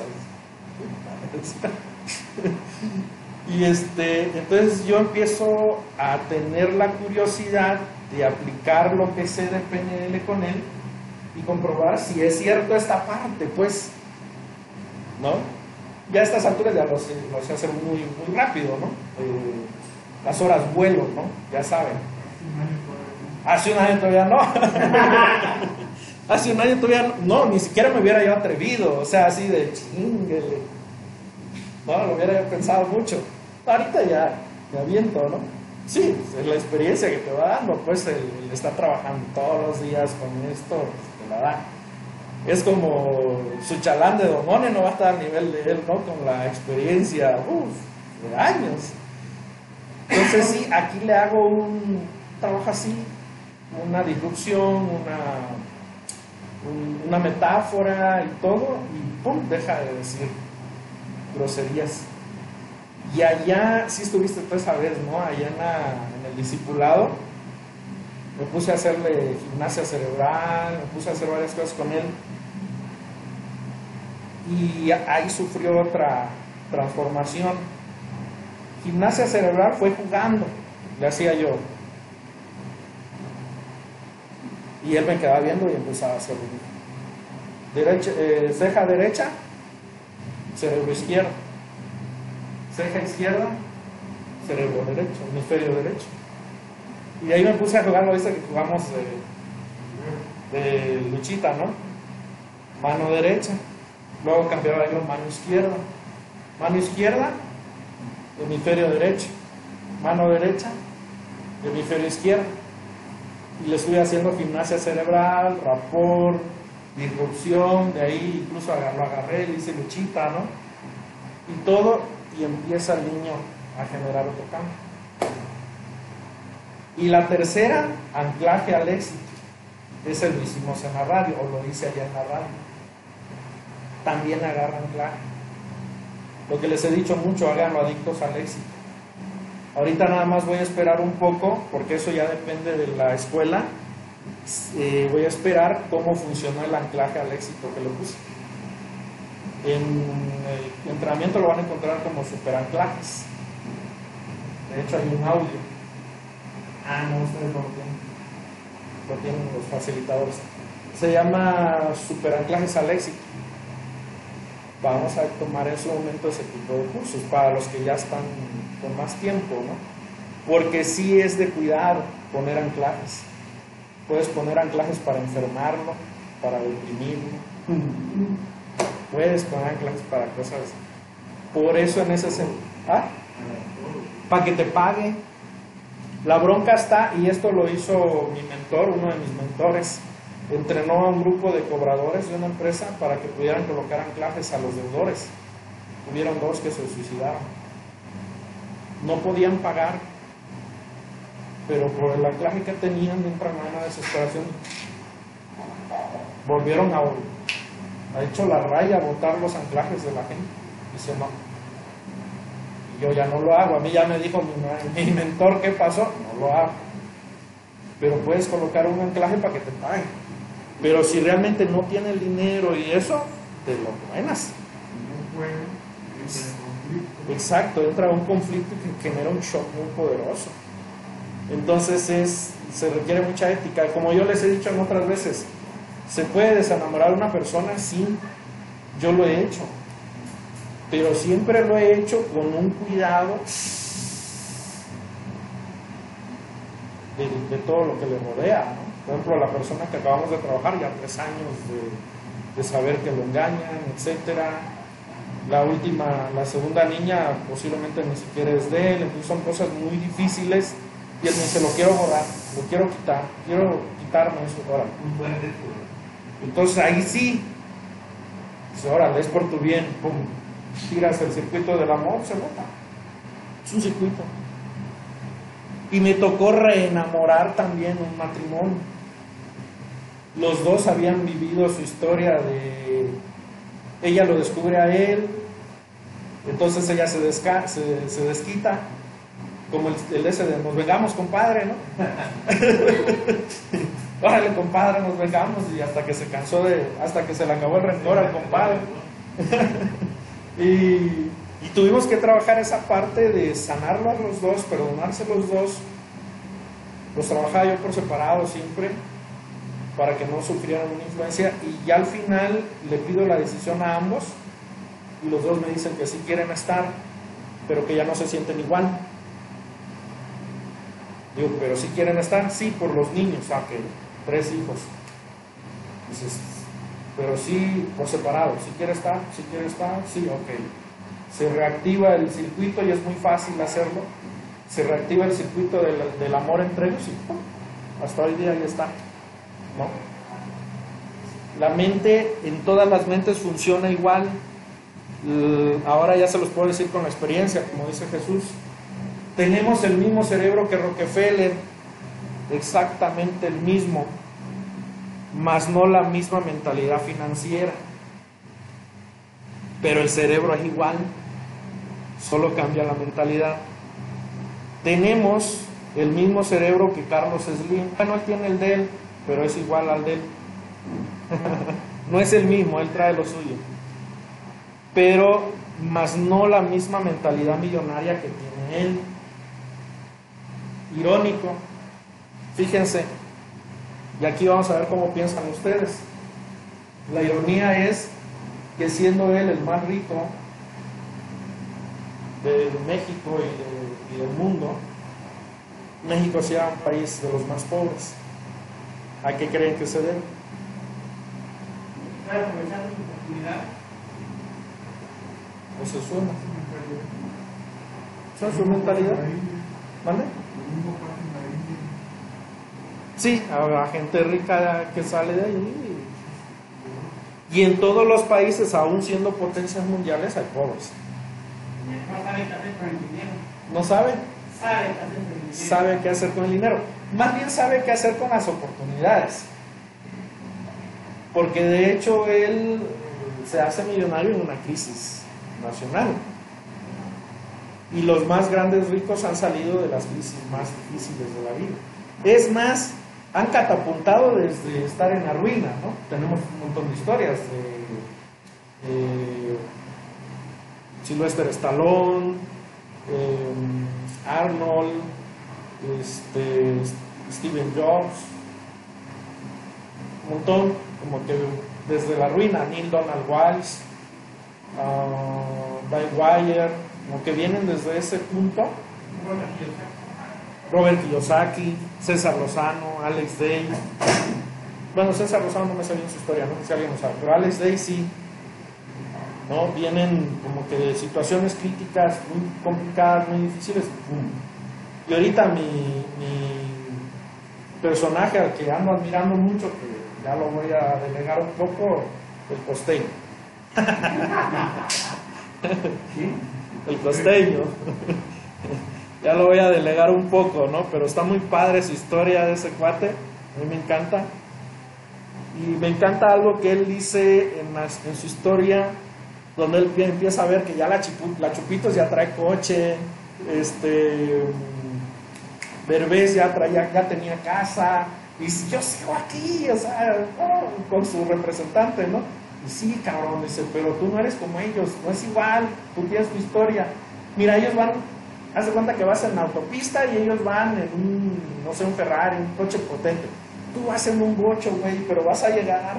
Y este, entonces yo empiezo a tener la curiosidad de aplicar lo que sé de P N L con él y comprobar si es cierto esta parte, pues, ¿no? Ya a estas alturas ya lo sé, lo sé hacer muy, muy rápido, ¿no? Eh, las horas vuelo, ¿no? Ya saben. Hace un año todavía no. Hace un año todavía no. No, ni siquiera me hubiera yo atrevido. O sea, así de chinguele. No, lo hubiera yo pensado mucho. Ahorita ya me aviento, ¿no? Sí, es la experiencia que te va dando. Pues el, el estar trabajando todos los días con esto, pues, te la da. Es como su chalán de Domone no va a estar al nivel de él, ¿no? Con la experiencia, uff, de años. Entonces sí, aquí le hago un trabajo así, una disrupción, una, un, una metáfora y todo, y pum, deja de decir groserías. Y allá, sí estuviste tú esa vez, ¿no? Allá en, la, en el discipulado, me puse a hacerle gimnasia cerebral, me puse a hacer varias cosas con él, y ahí sufrió otra transformación. Gimnasia cerebral fue jugando, le hacía yo. Y él me quedaba viendo y empezaba a hacer derecha, eh, ceja derecha, cerebro izquierdo. Ceja izquierda, cerebro derecho, hemisferio derecho. Y ahí me puse a jugar, lo viste que jugamos de, de luchita, ¿no? Mano derecha, luego cambiaba yo mano izquierda. Mano izquierda, hemisferio derecho. Mano derecha, hemisferio izquierdo. Y le estuve haciendo gimnasia cerebral, rapport, disrupción, de ahí incluso lo agarré, le hice luchita, ¿no? Y todo, y empieza el niño a generar otro cambio. Y la tercera, anclaje al éxito. Ese lo hicimos en la radio, o lo hice allá en la radio. También agarra anclaje. Lo que les he dicho mucho, háganlo adictos al éxito. Ahorita nada más voy a esperar un poco, porque eso ya depende de la escuela. Eh, voy a esperar cómo funcionó el anclaje al éxito que le puse. En el entrenamiento lo van a encontrar como superanclajes. De hecho hay un audio. Ah, no, ustedes no lo tienen. Lo tienen los facilitadores. Se llama superanclajes al éxito. Vamos a tomar en su momento ese tipo de cursos para los que ya están con más tiempo, ¿no? Porque sí es de cuidado poner anclajes. Puedes poner anclajes para enfermarlo, para deprimirlo. Puedes poner anclajes para cosas. Por eso en ese sentido, ¿ah? Para que te pague. La bronca está, y esto lo hizo mi mentor, uno de mis mentores. Entrenó a un grupo de cobradores de una empresa para que pudieran colocar anclajes a los deudores. Hubieron dos que se suicidaron. No podían pagar, pero por el anclaje que tenían entran a una desesperación. Volvieron a, a hecho la raya, a botar los anclajes de la gente. Dice no. Y yo ya no lo hago. A mí ya me dijo mi, mi mentor qué pasó. No lo hago. Pero puedes colocar un anclaje para que te paguen. Pero si realmente no tiene el dinero y eso, te lo buenas. Exacto, entra un conflicto que genera un shock muy poderoso. Entonces es, se requiere mucha ética. Como yo les he dicho en otras veces, ¿se puede desenamorar a una persona? Sí, yo lo he hecho. Pero siempre lo he hecho con un cuidado de, de todo lo que le rodea, ¿no? Por ejemplo, la persona que acabamos de trabajar, ya tres años de, de saber que lo engañan, etcétera. La última, la segunda niña posiblemente ni siquiera es de él, entonces son cosas muy difíciles y él me dice, lo quiero borrar, lo quiero quitar, quiero quitarme eso ahora. Entonces ahí sí, dice, órale, es por tu bien, pum, tiras el circuito del amor, se bota. Es un circuito. Y me tocó reenamorar también un matrimonio. Los dos habían vivido su historia de... Ella lo descubre a él, entonces ella se, desca... se, se desquita, como el, el ese de nos vengamos, compadre, ¿no? Órale, compadre, nos vengamos, y hasta que se cansó de... hasta que se le acabó el rencor al compadre. y, y tuvimos que trabajar esa parte de sanarlo a los dos, perdonarse los dos. Los trabajaba yo por separado siempre, para que no sufrieran una influencia, y ya al final le pido la decisión a ambos y los dos me dicen que sí quieren estar, pero que ya no se sienten igual. Digo, pero sí quieren estar, sí, por los niños, ah, que tres hijos. Dices, pero sí por separado, si quiere estar, si quiere estar, sí, ok. Se reactiva el circuito y es muy fácil hacerlo. Se reactiva el circuito del, del amor entre ellos y ¡pum! Hasta hoy día ya está. ¿No? La mente, en todas las mentes funciona igual. Ahora ya se los puedo decir con la experiencia, como dice Jesús. Tenemos el mismo cerebro que Rockefeller, exactamente el mismo, mas no la misma mentalidad financiera. Pero el cerebro es igual, solo cambia la mentalidad. Tenemos el mismo cerebro que Carlos Slim. Bueno, él tiene el de él, pero es igual al de él. No es el mismo, él trae lo suyo. Pero, más no la misma mentalidad millonaria que tiene él. Irónico. Fíjense, y aquí vamos a ver cómo piensan ustedes. La ironía es que siendo él el más rico de México y, de, y del mundo, México sea un país de los más pobres. ¿A qué creen que se debe? Claro, aprovechando su oportunidad. Eso suena. ¿Son su mentalidad? ¿Vale? Sí, habrá gente rica que sale de ahí. Y en todos los países, aún siendo potencias mundiales, hay pobres. No sabe qué hacer con el dinero. ¿No saben? Sabe qué hacer con el dinero. Sabe qué hacer con el dinero. Más bien sabe qué hacer con las oportunidades. Porque de hecho él se hace millonario en una crisis nacional. Y los más grandes ricos han salido de las crisis más difíciles de la vida. Es más, han catapultado desde estar en la ruina, ¿no? Tenemos un montón de historias de eh, Sylvester Stallone, eh, Arnold, este, Steven Jobs, un montón, como que desde la ruina, Neil Donald Walsh, uh, Guy Wire, como que vienen desde ese punto. Robert Kiyosaki, César Lozano, Alex Day. Bueno, César Lozano no me sabía su historia, no sé si alguien lo sabe, pero Alex Day sí. ¿No? Vienen como que de situaciones críticas muy complicadas, muy difíciles. Y ahorita mi, mi personaje al que ando admirando mucho, que ya lo voy a delegar un poco, el costeño. El costeño. Ya lo voy a delegar un poco, ¿no? Pero está muy padre su historia de ese cuate. A mí me encanta. Y me encanta algo que él dice en, las, en su historia, donde él empieza a ver que ya la, Chipu, la Chupitos ya trae coche, este Berbés ya traía, ya tenía casa, y si yo sigo aquí, o sea, oh, con su representante, ¿no? Y sí, cabrón, dice, pero tú no eres como ellos, no es igual, tú tienes tu historia. Mira, ellos van, haz de cuenta que vas en la autopista y ellos van en un, no sé, un Ferrari, un coche potente. Tú vas en un bocho, güey, pero vas a llegar.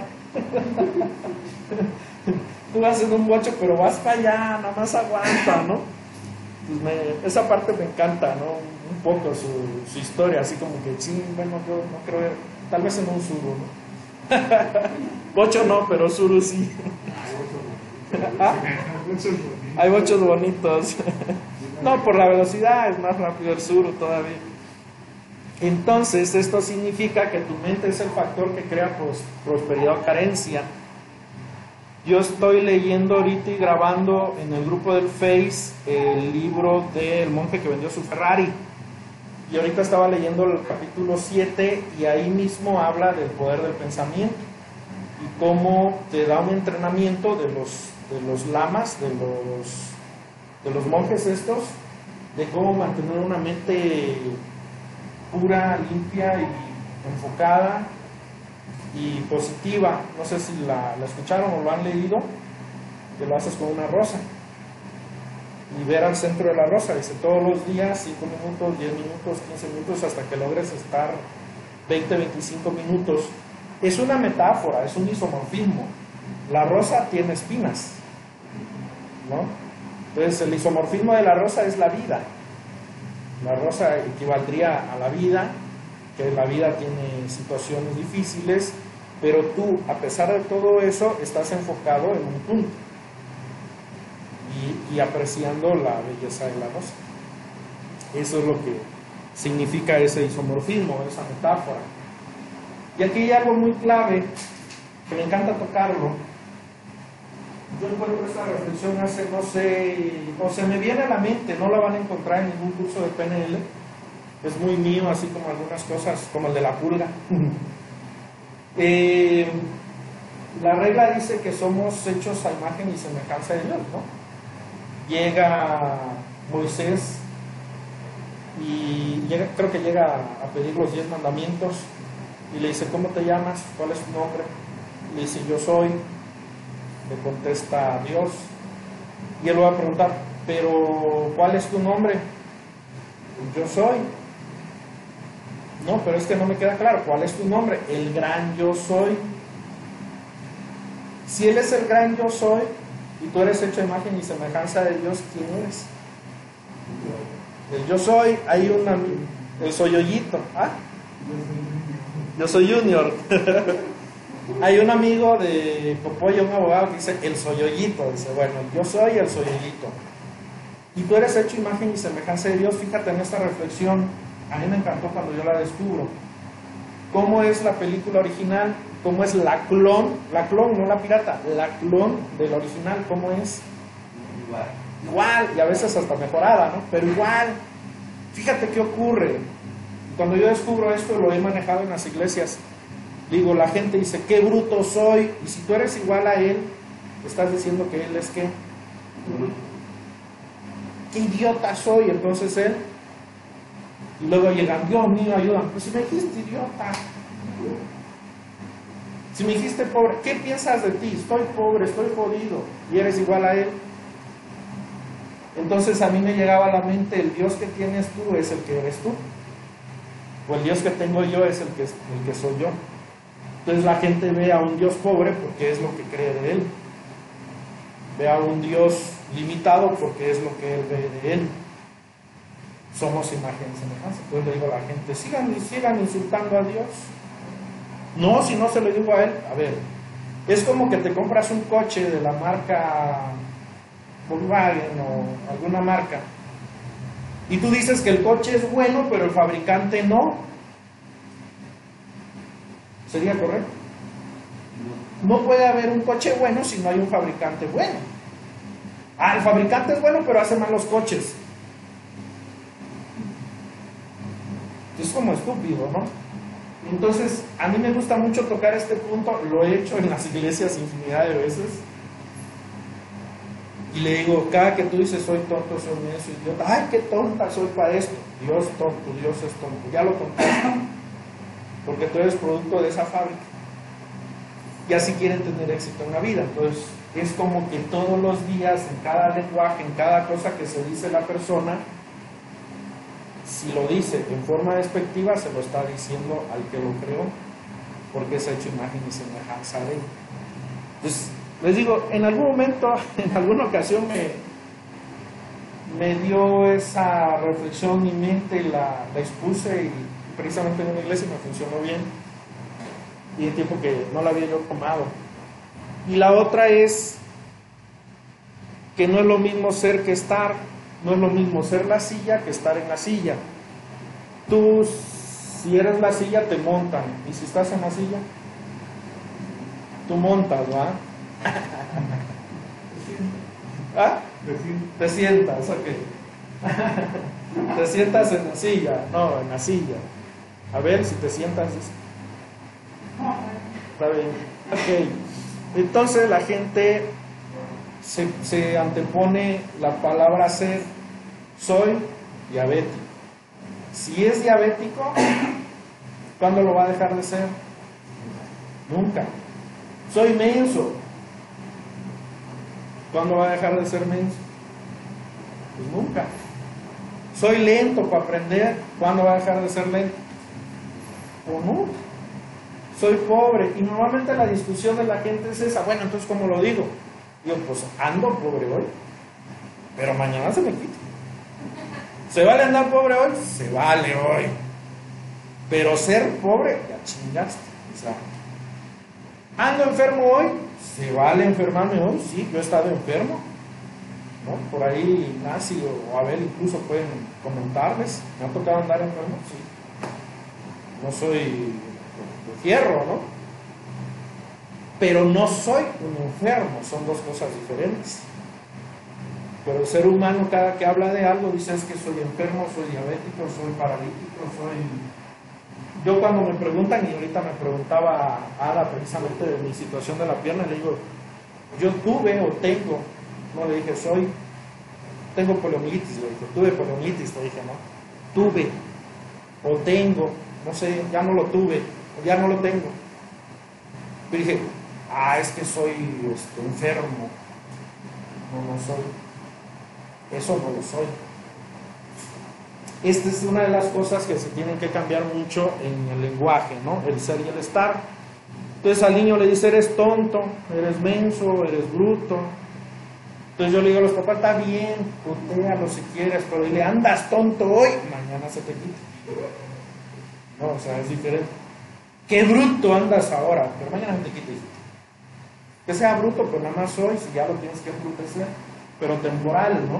Tú vas en un bocho, pero vas para allá, nada más aguanta, ¿no? Pues me, esa parte me encanta, ¿no? Un poco su, su historia, así como que, sí, bueno, yo no creo ver, tal vez en un suru, ¿no? Bocho no, pero suru sí. ¿Ah? Hay bochos bonitos. No, por la velocidad es más rápido el suru todavía. Entonces, esto significa que tu mente es el factor que crea pros, prosperidad o carencia. Yo estoy leyendo ahorita y grabando en el grupo del Face el libro del monje que vendió su Ferrari. Y ahorita estaba leyendo el capítulo siete y ahí mismo habla del poder del pensamiento y cómo te da un entrenamiento de los, de los lamas, de los, de los monjes estos, de cómo mantener una mente pura, limpia y enfocada y positiva. No sé si la, la escucharon o lo han leído, que lo haces con una rosa y ver al centro de la rosa, dice, todos los días cinco minutos, diez minutos, quince minutos, hasta que logres estar veinte, veinticinco minutos. Es una metáfora, es un isomorfismo. La rosa tiene espinas, ¿no? Entonces el isomorfismo de la rosa es la vida. La rosa equivaldría a la vida, que la vida tiene situaciones difíciles, pero tú, a pesar de todo eso, estás enfocado en un punto y, y apreciando la belleza de la rosa. Eso es lo que significa ese isomorfismo, esa metáfora. Y aquí hay algo muy clave que me encanta tocarlo. Yo encuentro esta reflexión hace, no sé, o se me viene a la mente, no la van a encontrar en ningún curso de P N L. Es muy mío, así como algunas cosas, como el de la pulga. eh, la regla dice que somos hechos a imagen y semejanza de Dios, ¿no? Llega Moisés y llega, creo que llega a pedir los diez mandamientos y le dice, ¿cómo te llamas? ¿Cuál es tu nombre? Le dice, yo soy. Le contesta Dios y él lo va a preguntar, pero ¿cuál es tu nombre? Yo soy. No, pero es que no me queda claro, ¿cuál es tu nombre? El gran yo soy. Si Él es el gran yo soy, y tú eres hecho a imagen y semejanza de Dios, ¿quién eres? El yo soy, hay una, el soyoyito, ¿ah? Yo soy Junior. Hay un amigo de Popoya, un abogado, que dice el soyoyito, dice, bueno, yo soy el soyoyito. Y tú eres hecho imagen y semejanza de Dios. Fíjate en esta reflexión, a mí me encantó cuando yo la descubro. ¿Cómo es la película original? ¿Cómo es la clon? La clon, no la pirata, la clon de la original, ¿cómo es? Igual. Igual, y a veces hasta mejorada, ¿no? Pero igual. Fíjate qué ocurre. Cuando yo descubro esto, lo he manejado en las iglesias. Digo, la gente dice, qué bruto soy. Y si tú eres igual a Él, estás diciendo que Él es qué. Qué idiota soy. Entonces Él, y luego llegan, Dios mío, ayúdame. Pues si me dijiste idiota, si me dijiste pobre, ¿qué piensas de ti? Estoy pobre, estoy jodido. Y eres igual a Él. Entonces a mí me llegaba a la mente, el Dios que tienes tú es el que eres tú. O el Dios que tengo yo es el que, el que soy yo. Entonces la gente ve a un Dios pobre porque es lo que cree de Él. Ve a un Dios limitado porque es lo que Él ve de Él. Somos imagen y semejanza. Entonces le digo a la gente, sigan y sigan insultando a Dios. No, si no se lo digo a Él. A ver, es como que te compras un coche de la marca Volkswagen o alguna marca, y tú dices que el coche es bueno, pero el fabricante no. ¿Sería correcto? No puede haber un coche bueno si no hay un fabricante bueno. Ah, el fabricante es bueno, pero hace malos coches. Es como estúpido, ¿no? Entonces, a mí me gusta mucho tocar este punto, lo he hecho en las iglesias infinidad de veces. Y le digo, cada que tú dices soy tonto, soy necio, idiota, ay, qué tonta soy para esto. Dios tonto, Dios es tonto, ya lo tontaste, porque tú eres producto de esa fábrica. Y así quieren tener éxito en la vida. Entonces, es como que todos los días, en cada lenguaje, en cada cosa que se dice la persona, si lo dice en forma despectiva, se lo está diciendo al que lo creó, porque es hecho imagen y semejanza de él. Entonces, les digo, en algún momento, en alguna ocasión me, me dio esa reflexión mi mente, la, la expuse y precisamente en una iglesia me funcionó bien, y el tiempo que no la había yo tomado. Y la otra es que no es lo mismo ser que estar, no es lo mismo ser la silla que estar en la silla. Tú, si eres la silla, te montan, y si estás en la silla, tú montas, ¿va? ¿Ah? Te sientas, ok. Te sientas en la silla, no, en la silla. A ver si te sientas. Está bien. Ok. Entonces la gente se, se antepone la palabra ser. Soy diabético. Si es diabético, ¿cuándo lo va a dejar de ser? Nunca. Soy menso. ¿Cuándo va a dejar de ser menso? Pues nunca. Soy lento para aprender. ¿Cuándo va a dejar de ser lento? O nunca. Soy pobre. Y normalmente la discusión de la gente es esa. Bueno, entonces, ¿cómo lo digo? Digo, pues ando pobre hoy, pero mañana se me quita. ¿Se vale andar pobre hoy? Se vale hoy. Pero ser pobre, ya chingaste. O sea, ando enfermo hoy, ¿se vale enfermarme hoy? Sí, yo he estado enfermo, ¿no? Por ahí Ignacio o Abel incluso pueden comentarles. ¿Me ha tocado andar enfermo? Sí. No soy de fierro, ¿no? Pero no soy un enfermo, son dos cosas diferentes. Pero el ser humano, cada que habla de algo, dice es que soy enfermo, soy diabético, soy paralítico, soy... Yo cuando me preguntan, y ahorita me preguntaba Ada precisamente de mi situación de la pierna, le digo, yo tuve o tengo, no le dije, soy, tengo poliomielitis, le dije, tuve poliomielitis, le dije, no, tuve o tengo, no sé, ya no lo tuve, o ya no lo tengo. Le dije, ah, es que soy este, enfermo. No, no soy. Eso no lo soy. Esta es una de las cosas que se tienen que cambiar mucho en el lenguaje, ¿no? El ser y el estar. Entonces al niño le dice, eres tonto, eres menso, eres bruto. Entonces yo le digo a los papás, está bien, putéalo si quieres, pero dile, andas tonto hoy, mañana se te quita. No, o sea, es diferente. Qué bruto andas ahora, pero mañana se te quita. Que sea bruto, pues nada más hoy, si ya lo tienes que embrutecer, pero temporal, ¿no?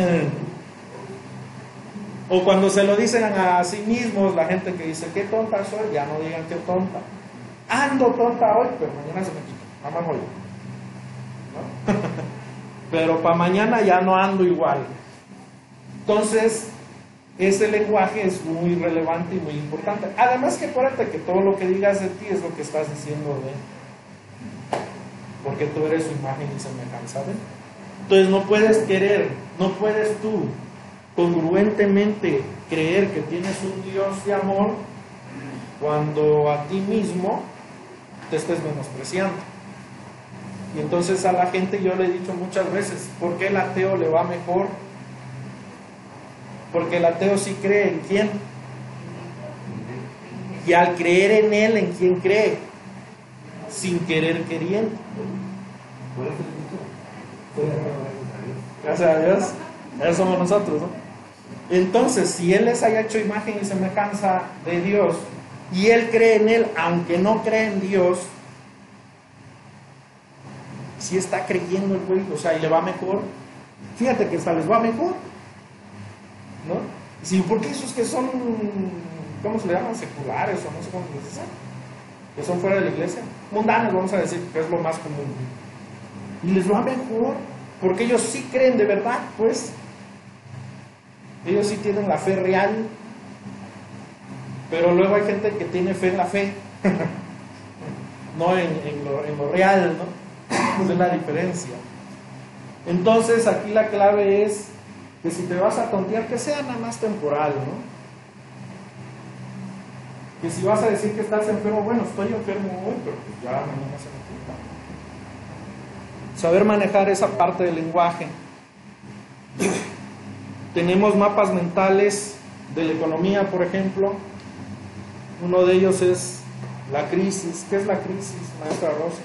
O cuando se lo dicen a sí mismos, la gente que dice, qué tonta soy, ya no digan qué tonta. Ando tonta hoy, pero mañana se me quita, nada más hoy. ¿No? Pero para mañana ya no ando igual. Entonces, ese lenguaje es muy relevante y muy importante. Además que acuérdate que todo lo que digas de ti es lo que estás diciendo de él. Porque tú eres su imagen y semejanza de él. Entonces no puedes querer, no puedes tú congruentemente creer que tienes un Dios de amor cuando a ti mismo te estés menospreciando. Y entonces a la gente yo le he dicho muchas veces, ¿por qué el ateo le va mejor? Porque el ateo sí cree en quién. Y al creer en él, ¿en quién cree? Sin querer queriendo. Gracias a Dios. Eso somos nosotros, ¿no? Entonces, si él les haya hecho imagen y semejanza de Dios, y él cree en él, aunque no cree en Dios, si está creyendo el güey, o sea, y le va mejor, fíjate que hasta les va mejor, ¿no? Sí, porque esos que son, ¿cómo se le llaman? Seculares, o no sé cómo se les dice, que son fuera de la iglesia, mundanos, vamos a decir, que es lo más común, y les va mejor, porque ellos sí creen de verdad, pues, ellos sí tienen la fe real, pero luego hay gente que tiene fe en la fe, no en, en, lo, en lo real, ¿no? Esa es la diferencia. Entonces aquí la clave es que si te vas a tontear, que sea nada más temporal, ¿no? Que si vas a decir que estás enfermo, bueno, estoy enfermo hoy, pero pues ya mañana se me quita. Saber manejar esa parte del lenguaje. Tenemos mapas mentales de la economía, por ejemplo. Uno de ellos es la crisis. ¿Qué es la crisis, maestra Rosa?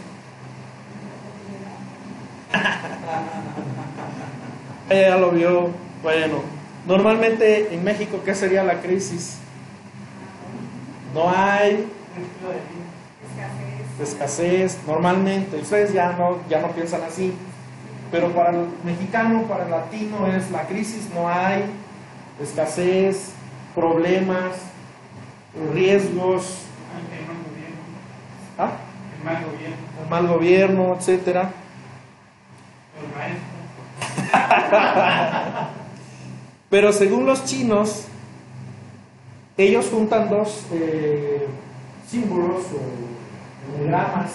Ella lo vio. Bueno, normalmente en México, ¿qué sería la crisis? No hay escasez, normalmente. Ustedes ya no, ya no piensan así, pero para el mexicano, para el latino es la crisis, no hay escasez, problemas, riesgos, ¿ah? El mal gobierno. El mal gobierno, etcétera. Pero según los chinos, ellos juntan dos eh, símbolos o diagramas.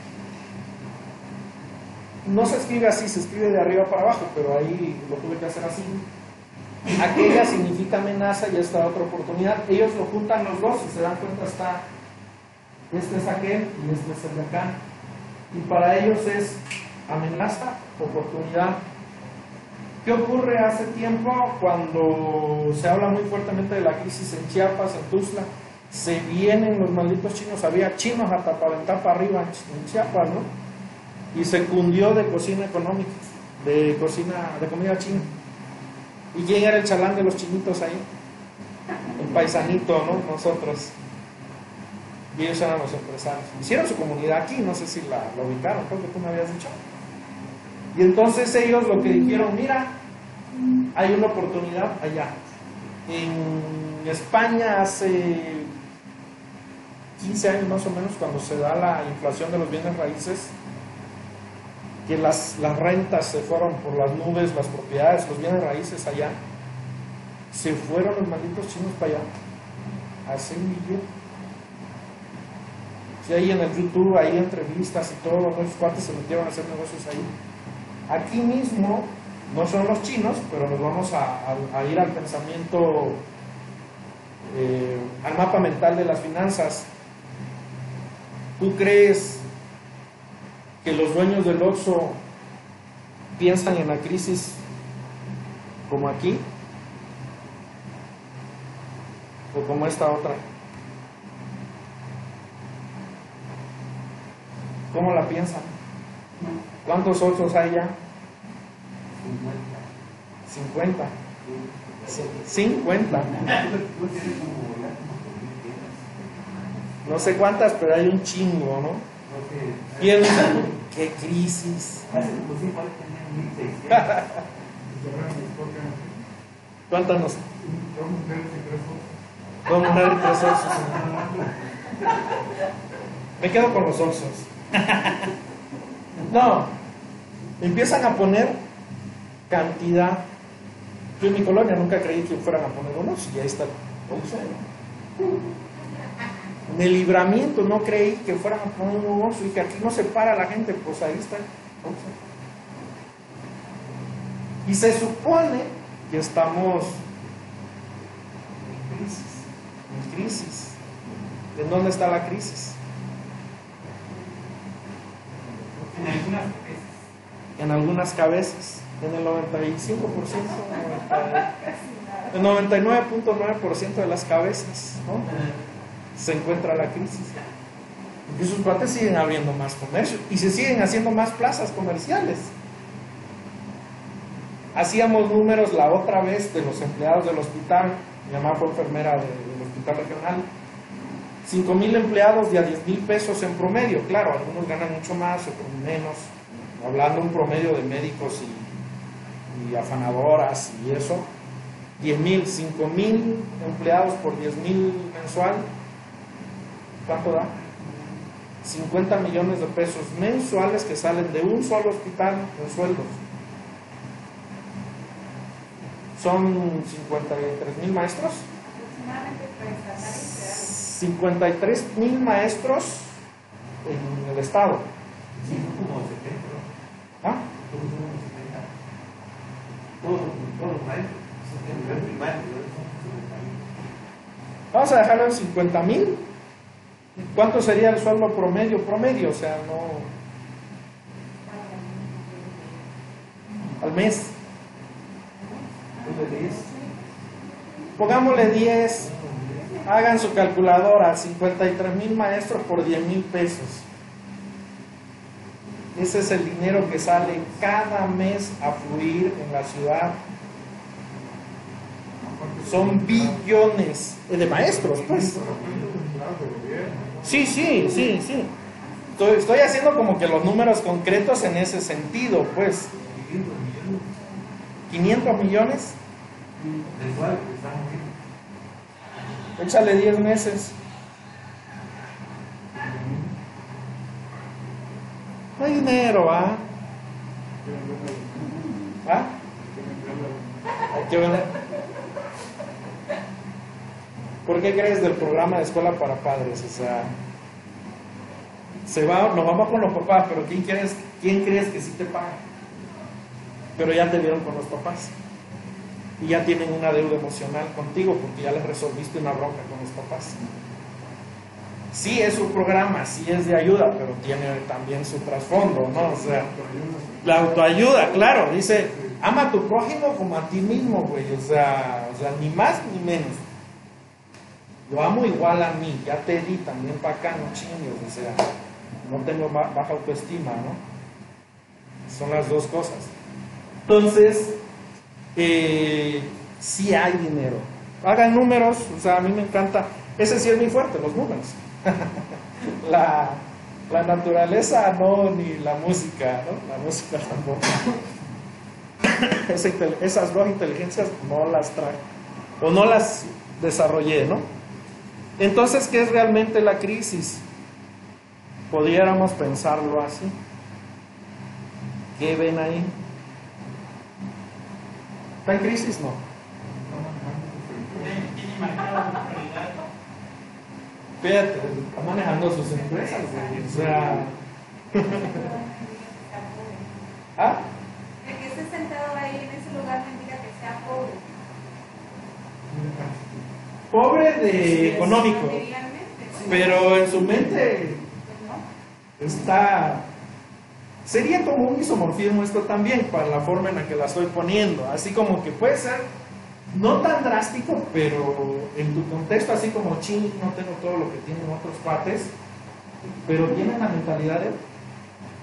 No se escribe así, se escribe de arriba para abajo, pero ahí lo tuve que hacer así. Aquella significa amenaza y esta otra oportunidad. Ellos lo juntan los dos y se dan cuenta, está este es aquel y este es el de acá. Y para ellos es amenaza, oportunidad. ¿Qué ocurre hace tiempo cuando se habla muy fuertemente de la crisis en Chiapas, en Tuxtla? Se vienen los malditos chinos, había chinos hasta para aventar para arriba en Chiapas, ¿no? Y se cundió de cocina económica, de cocina, de comida china. ¿Y quién era el chalán de los chinitos ahí? El paisanito, ¿no? Nosotros. Y ellos eran los empresarios. Hicieron su comunidad aquí, no sé si la, la ubicaron, creo que tú me habías dicho. Y entonces ellos lo que dijeron, mira, hay una oportunidad allá. En España hace quince años más o menos, cuando se da la inflación de los bienes raíces, que las, las rentas se fueron por las nubes, las propiedades, los bienes raíces allá, se fueron los malditos chinos para allá a hacer un billete. Si hay en el YouTube, hay entrevistas y todo, los cuates se metieron a hacer negocios ahí. Aquí mismo, no son los chinos, pero nos vamos a, a, a ir al pensamiento, eh, al mapa mental de las finanzas. ¿Tú crees que los dueños del Oxxo piensan en la crisis como aquí? ¿O como esta otra? ¿Cómo la piensan? ¿Cuántos osos hay ya? cincuenta. cincuenta. No sé cuántas, pero hay un chingo, ¿no? Y él dice, ¡qué crisis! ¿Cuántas nos? Dos mujeres y tres osos. Me quedo con los osos. No, empiezan a poner cantidad. Yo en mi colonia nunca creí que fueran a poner unos y ahí está el oso. En el Libramiento no creí que fueran a poner un oso y que aquí no se para la gente, pues ahí está el oso. Y se supone que estamos en crisis. En crisis. ¿En dónde está la crisis? En algunas veces. En algunas cabezas. En el noventa y cinco por ciento, el noventa y nueve punto nueve por ciento de las cabezas, ¿no? Se encuentra la crisis. Y sus cuates siguen abriendo más comercio y se siguen haciendo más plazas comerciales. Hacíamos números la otra vez de los empleados del hospital. Mi mamá fue enfermera de, del hospital regional. cinco mil empleados de a diez mil pesos en promedio. Claro, algunos ganan mucho más, otros menos. Hablando un promedio de médicos y, y afanadoras y eso. diez mil, cinco mil empleados por diez mil mensual. ¿Cuánto da? cincuenta millones de pesos mensuales que salen de un solo hospital en sueldos. Son cincuenta y tres mil maestros. Aproximadamente preestatales. cincuenta y tres mil maestros en el estado. Sí, como setenta. ¿Ah? Todos los maestros. Nivel primario, Vamos a dejarlo en cincuenta mil. ¿Cuánto sería el sueldo promedio? Promedio, o sea, no. Al mes. Pongámosle diez. Hagan su calculadora. cincuenta y tres mil maestros por diez mil pesos. Ese es el dinero que sale cada mes a fluir en la ciudad. Son billones de maestros, pues. Sí, sí, sí, sí. Estoy, estoy haciendo como que los números concretos en ese sentido, pues. quinientos millones. mensual que estamos viendo. Échale diez meses. No hay dinero, ¿ah? ¿Ah? Hay que ver. ¿Por qué crees del programa de escuela para padres? O sea, se va, nos vamos con los papás, pero ¿quién crees, quién crees que sí te paga? Pero ya te vieron con los papás y ya tienen una deuda emocional contigo porque ya les resolviste una bronca con los papás. Sí es un programa, sí es de ayuda, pero tiene también su trasfondo, ¿no? O sea, la autoayuda, claro, dice, ama a tu prójimo como a ti mismo, güey, o sea, o sea, ni más ni menos. Yo amo igual a mí, ya te di también para acá, no chingues, o sea, no tengo baja autoestima, ¿no? Son las dos cosas. Entonces, eh, sí hay dinero. Hagan números, o sea, a mí me encanta, ese sí es muy fuerte, los números. la, la naturaleza no, ni la música, ¿no? La música tampoco. Esa, esas dos inteligencias no las traje, o no las desarrollé, ¿no? Entonces, ¿qué es realmente la crisis? Pudiéramos pensarlo así. ¿Qué ven ahí? ¿Está en crisis? No. Tiene marcada su prioridad. Fíjate, está manejando sus empresas, güey. O sea. ¿Ah? El que esté sentado ahí en ese lugar no indica que sea pobre. Pobre de económico, Materialmente. pero en su mente Pues no. está. Sería como un isomorfismo esto también, para la forma en la que la estoy poniendo. Así como que puede ser no tan drástico, pero en tu contexto, así como ching, no tengo todo lo que tienen otros cuates, pero tienen la mentalidad de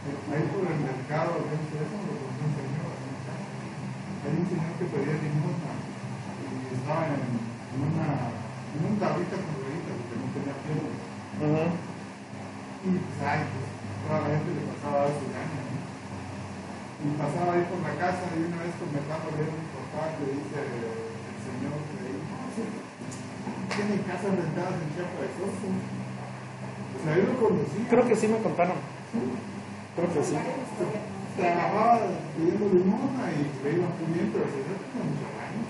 Ahí por el mercado, dentro de eso, lo conocí un señor. Hay un señor que pedía limosna y estaba en, en una en un tablita con rueditas porque no tenía piernas. Ujú. Y pues, ay, pues, toda la gente le pasaba a dar su gana, ¿no? Y pasaba ahí por la casa y una vez comentándole a mi papá que dice el señor que le dijo, no, sí, tiene casas rentadas en Chiapa de Corzo. Pues ahí lo conocí. Creo que sí me contaron. Creo que sí. Trabajaba pidiendo limosna y le iban poniendo, pero el señor tenía muchos años.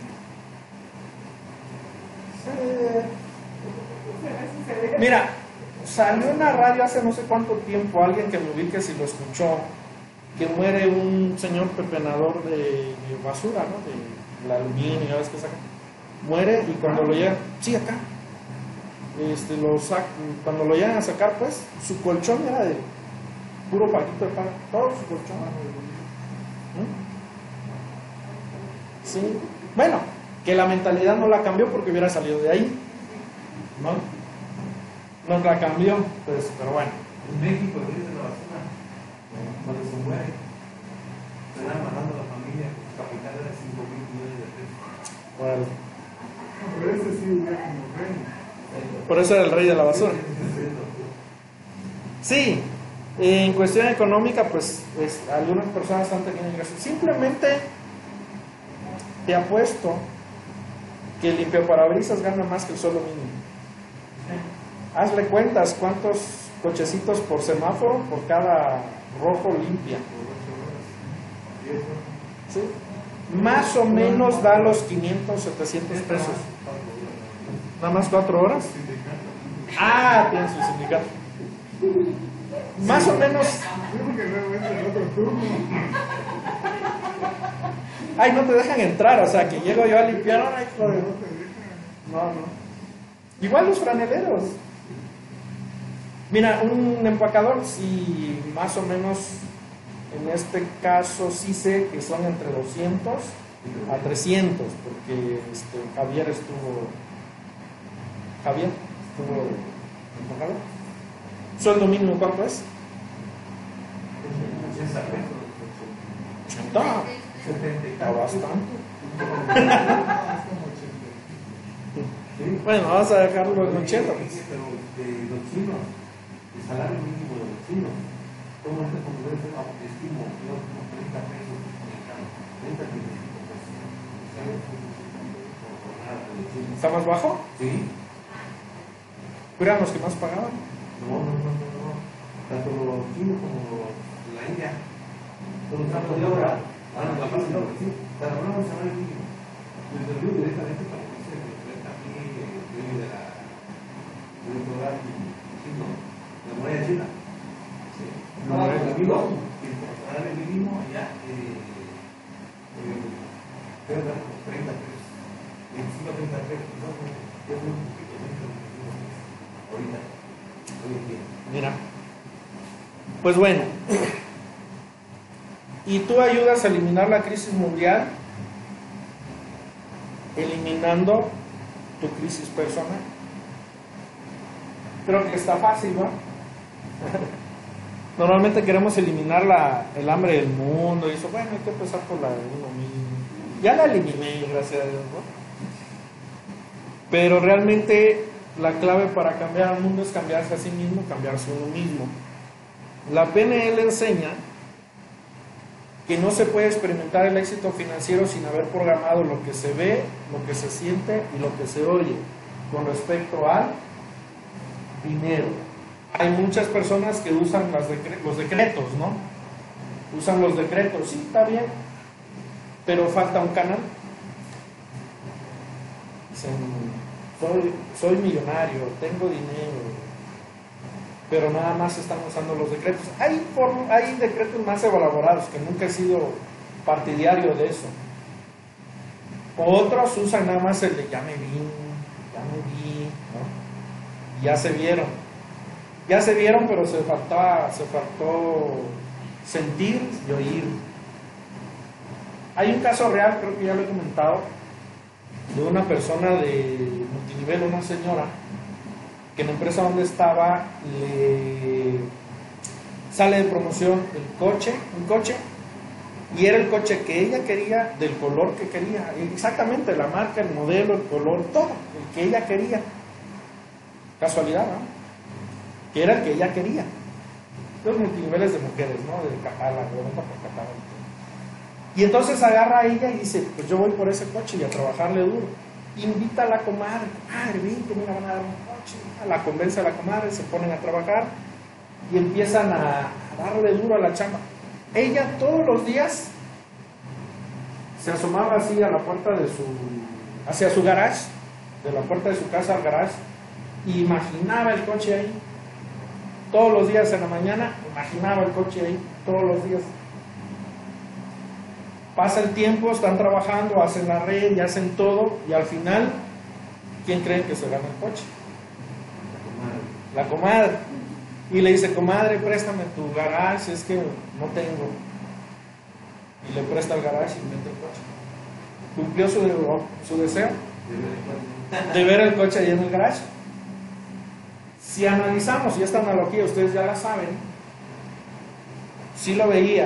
Mira, salió en la radio hace no sé cuánto tiempo alguien que me ubique si lo escuchó, que muere un señor pepenador de, de basura, ¿no? De, del aluminio, ya ves que saca. Muere y cuando lo llegan, sí, acá. Este, lo sac, cuando lo llegan a sacar, pues, su colchón era de puro paquito de pan, todo su colchón. ¿Mm? Sí. Bueno, que la mentalidad no la cambió porque hubiera salido de ahí. ¿No? No la cambió, pues, pero bueno. En México, el día de la basura, cuando se muere, se van mandando a la familia, su capital era cinco mil millones de pesos. Bueno, No, pero ese sí vivía como rey. por eso era el rey de la basura. Sí, en cuestión económica, pues, pues algunas personas están teniendo ingresos. Simplemente te apuesto que el limpiaparabrisas gana más que el sueldo mínimo. Hazle cuentas cuántos cochecitos por semáforo por cada rojo limpia. ¿Sí? Más o menos da los quinientos, setecientos pesos. ¿Nada más cuatro horas? Ah, tiene su sindicato. Más o menos. Digo que luego entra el otro turno. Ay, no te dejan entrar, o sea, que llego yo a limpiar. Ay, No joder. te dejan. No, no. Igual los franeleros. Mira, un empacador, sí, más o menos, en este caso sí sé que son entre doscientos a trescientos, porque este, Javier estuvo. Javier estuvo empacador. ¿Sueldo mínimo cuánto es? ochenta. Está bastante. Bueno, vamos a dejarlo en ochenta. Pues. Pero de los chinos, el salario mínimo de los chinos, todo este como debe ser, estimo, yo como treinta pesos mexicanos, treinta y cinco pesos. ¿Sabes? Por jornada de los chinos. ¿Está más bajo? Sí. ¿Eran los que más pagaban? No, no, no, no, no. Tanto los chinos como la India. Todos están de obra. Ah, no, la paz de obra, sí. Pero no vamos a ver el mínimo. Desde el río directamente para que se refleja aquí el río de la del lugar chino, la moneda china. Sí. No, No, el no. mínimo, el salario mínimo ya eh, eh, debe dar como treinta pesos. veinticinco a treinta pesos. No, no, es muy poquito, mucho, mucho, ahorita, hoy en día. Mira. Pues bueno. ¿Y tú ayudas a eliminar la crisis mundial? Eliminando tu crisis personal. Creo que está fácil, ¿no? Normalmente queremos eliminar la, el hambre del mundo y eso, bueno, hay que empezar por la de uno mismo. Ya la eliminé, gracias a Dios, ¿no? Pero realmente la clave para cambiar al mundo es cambiarse a sí mismo, cambiarse a uno mismo. La P N L enseña que no se puede experimentar el éxito financiero sin haber programado lo que se ve, lo que se siente y lo que se oye con respecto al dinero. Hay muchas personas que usan las decre- los decretos, ¿no? Usan los decretos, sí, está bien, pero falta un canal. Dicen, soy, soy millonario, tengo dinero, pero nada más están usando los decretos. Hay, form- hay decretos más elaborados, que nunca he sido partidario de eso. Otros usan nada más el de ya me vi, ya me vi, ¿no? Y ya se vieron. Ya se vieron, pero se faltaba, se faltó sentir y oír. Hay un caso real, creo que ya lo he comentado, de una persona de multinivel, una señora, que en la empresa donde estaba le, sale de promoción el coche, un coche, y era el coche que ella quería, del color que quería, exactamente la marca, el modelo, el color, todo, el que ella quería. Casualidad, ¿no? Que era el que ella quería. Los multiniveles de mujeres, ¿no? De Catala, de Europa por Catala. Y entonces agarra a ella y dice, pues yo voy por ese coche y a trabajarle duro. Invita a la comadre, comadre, ven que me van a dar un coche. La convence a la comadre, se ponen a trabajar y empiezan a, a darle duro a la chamba. Ella todos los días se asomaba así a la puerta de su, hacia su garage, de la puerta de su casa al garage, y imaginaba el coche ahí. Todos los días en la mañana, imaginaba el coche ahí, todos los días. Pasa el tiempo, están trabajando, hacen la red y hacen todo, y al final, ¿quién cree que se gana el coche? La comadre. Y le dice, comadre, préstame tu garage, es que no tengo. Y le presta el garage y mete el coche. Cumplió su, su deseo de ver el coche ahí en el garage. Si analizamos, y esta analogía ustedes ya la saben, si lo veía,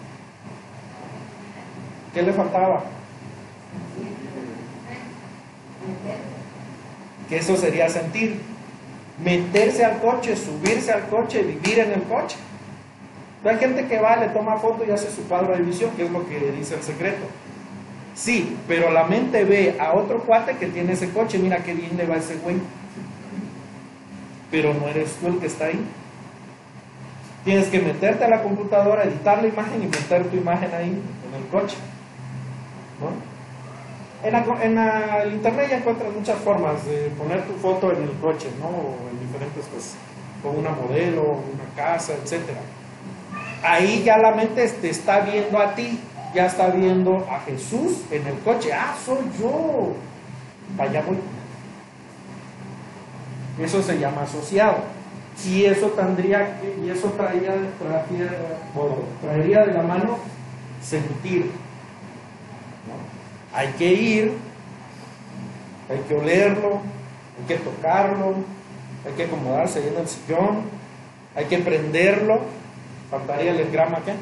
¿qué le faltaba? Que eso sería sentir. Meterse al coche, subirse al coche, vivir en el coche. Hay gente que va, le toma foto y hace su cuadro de visión, que es lo que dice El Secreto. Sí, pero la mente ve a otro cuate que tiene ese coche, mira qué bien le va a ese güey. Pero no eres tú el que está ahí. Tienes que meterte a la computadora, editar la imagen y meter tu imagen ahí en el coche, ¿no? En, la, en la, el internet ya encuentras muchas formas de poner tu foto en el coche, ¿no? O en diferentes, pues, con una modelo, una casa, etcétera. Ahí ya la mente te está viendo a ti, ya está viendo a Jesús en el coche. Ah, soy yo. Para allá voy. Eso se llama asociado. Y eso tendría que, y eso traería, traería, bueno, traería de la mano sentir. Hay que ir, hay que olerlo, hay que tocarlo, hay que acomodarse ahí en el sillón, hay que prenderlo. Faltaría el engrama acá.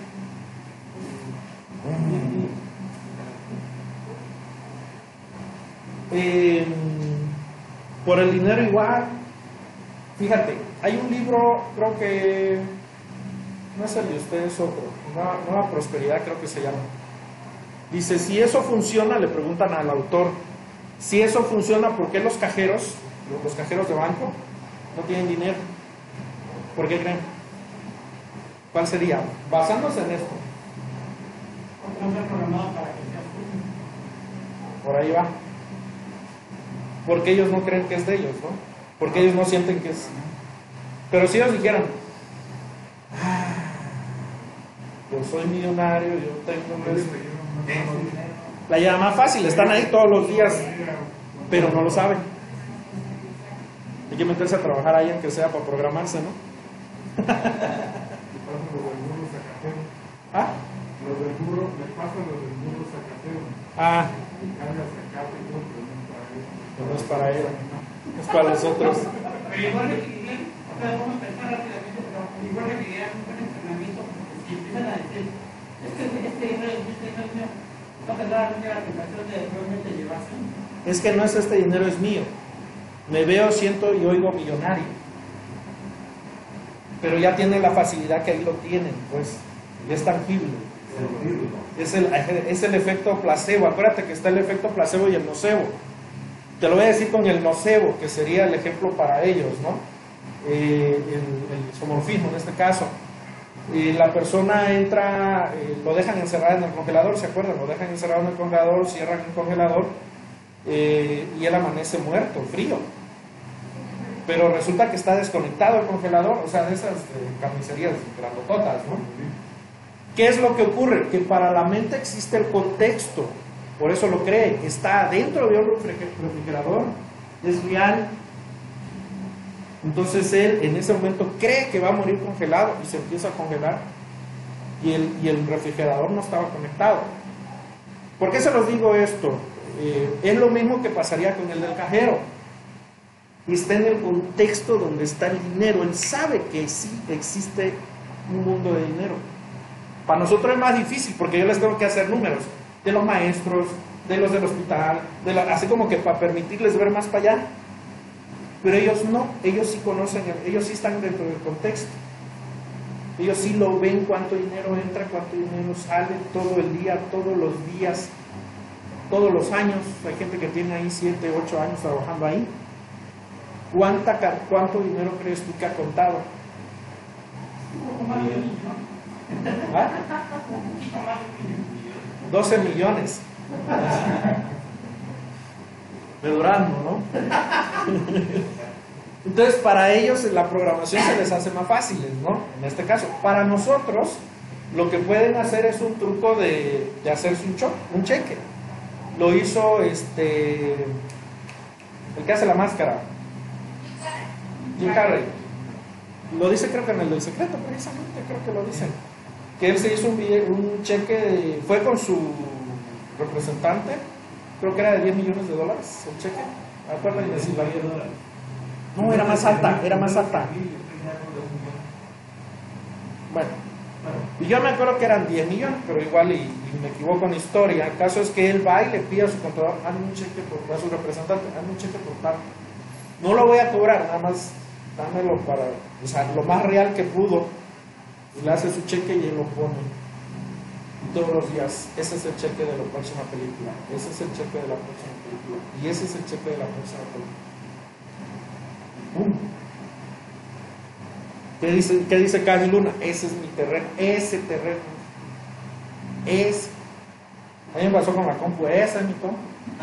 Eh, por el dinero igual. Fíjate, hay un libro, creo que no es el de ustedes, otro, Nueva, Nueva Prosperidad creo que se llama. Dice, si eso funciona, le preguntan al autor, si eso funciona, ¿por qué los cajeros, los cajeros de banco, no tienen dinero? ¿Por qué creen? ¿Cuál sería? Basándose en esto. Porque no está programado para que sea suyo. Por ahí va. Porque ellos no creen que es de ellos, ¿no? Porque ellos no sienten que es. Pero si ellos dijeran, ah, yo soy millonario, yo tengo un resto. La llama más fácil, están ahí todos los días, pero no lo saben. Hay que meterse a trabajar ahí, aunque sea para programarse, ¿no? ¿Ah? Los del burro, le pasan los del burro zacateo. Ah, Y carga zacate y todo, pero no es para él, es para los otros. Pero igual que Miguel, o sea, vamos a pensar rápidamente, pero igual que Miguel, un buen entrenamiento, porque si empiezan a decir, este, este dinero, este dinero, no tendrá la tentación de realmente llevarse. Es que no es este dinero, es mío. Me veo, siento y oigo millonario. Pero ya tienen la facilidad que ahí lo tienen, pues, ya es tangible. Es el, es el efecto placebo. Acuérdate que está el efecto placebo y el nocebo. Te lo voy a decir con el nocebo, que sería el ejemplo para ellos, ¿no? Eh, el, el isomorfismo en este caso. Eh, la persona entra, eh, lo dejan encerrado en el congelador, ¿se acuerdan? Lo dejan encerrado en el congelador, cierran el congelador eh, y él amanece muerto, frío. Pero resulta que está desconectado el congelador, o sea, de esas eh, carnicerías grandototas, ¿no? ¿Qué es lo que ocurre? Que para la mente existe el contexto, por eso lo cree, está dentro de un refrigerador, es real. Entonces él en ese momento cree que va a morir congelado y se empieza a congelar y el, y el refrigerador no estaba conectado. ¿Por qué se los digo esto? Eh, es lo mismo que pasaría con el del cajero. Está en el contexto donde está el dinero, él sabe que sí existe un mundo de dinero. Para nosotros es más difícil porque yo les tengo que hacer números de los maestros, de los del hospital, de la, así como que para permitirles ver más para allá. Pero ellos no, ellos sí conocen, ellos sí están dentro del contexto. Ellos sí lo ven, cuánto dinero entra, cuánto dinero sale todo el día, todos los días, todos los años. Hay gente que tiene ahí siete, ocho años trabajando ahí. ¿Cuánta, ¿Cuánto dinero crees tú que ha contado? Un poco más de un millón. ¿Ah? Un poquito más de un millón. doce millones. De Durango, ¿no? Entonces, para ellos la programación se les hace más fácil, ¿no? En este caso, para nosotros, lo que pueden hacer es un truco de, de hacerse un, cho un cheque. Lo hizo este el que hace la máscara, Jim Carrey. Lo dice, creo que en el del secreto, precisamente, creo que lo dicen. Que él se hizo un, un cheque, de, fue con su representante, creo que era de diez millones de dólares el cheque. Acuérdense si la vieron. No, era más alta, era más alta. Bueno, y yo me acuerdo que eran diez millones, pero igual y, y me equivoco en historia. El caso es que él va y le pide a su contador, hazme un cheque por, a su representante, hazme un cheque por tal. No lo voy a cobrar, nada más dámelo para, o sea, lo más real que pudo. Y le hace su cheque y él lo pone. Y todos los días, ese es el cheque de la próxima película, ese es el cheque de la próxima película, y ese es el cheque de la próxima película. ¡Pum! ¿Qué dice, qué dice Cani Luna? Ese es mi terreno, ese terreno. Es. A mí me pasó con la compu, esa es mi compu.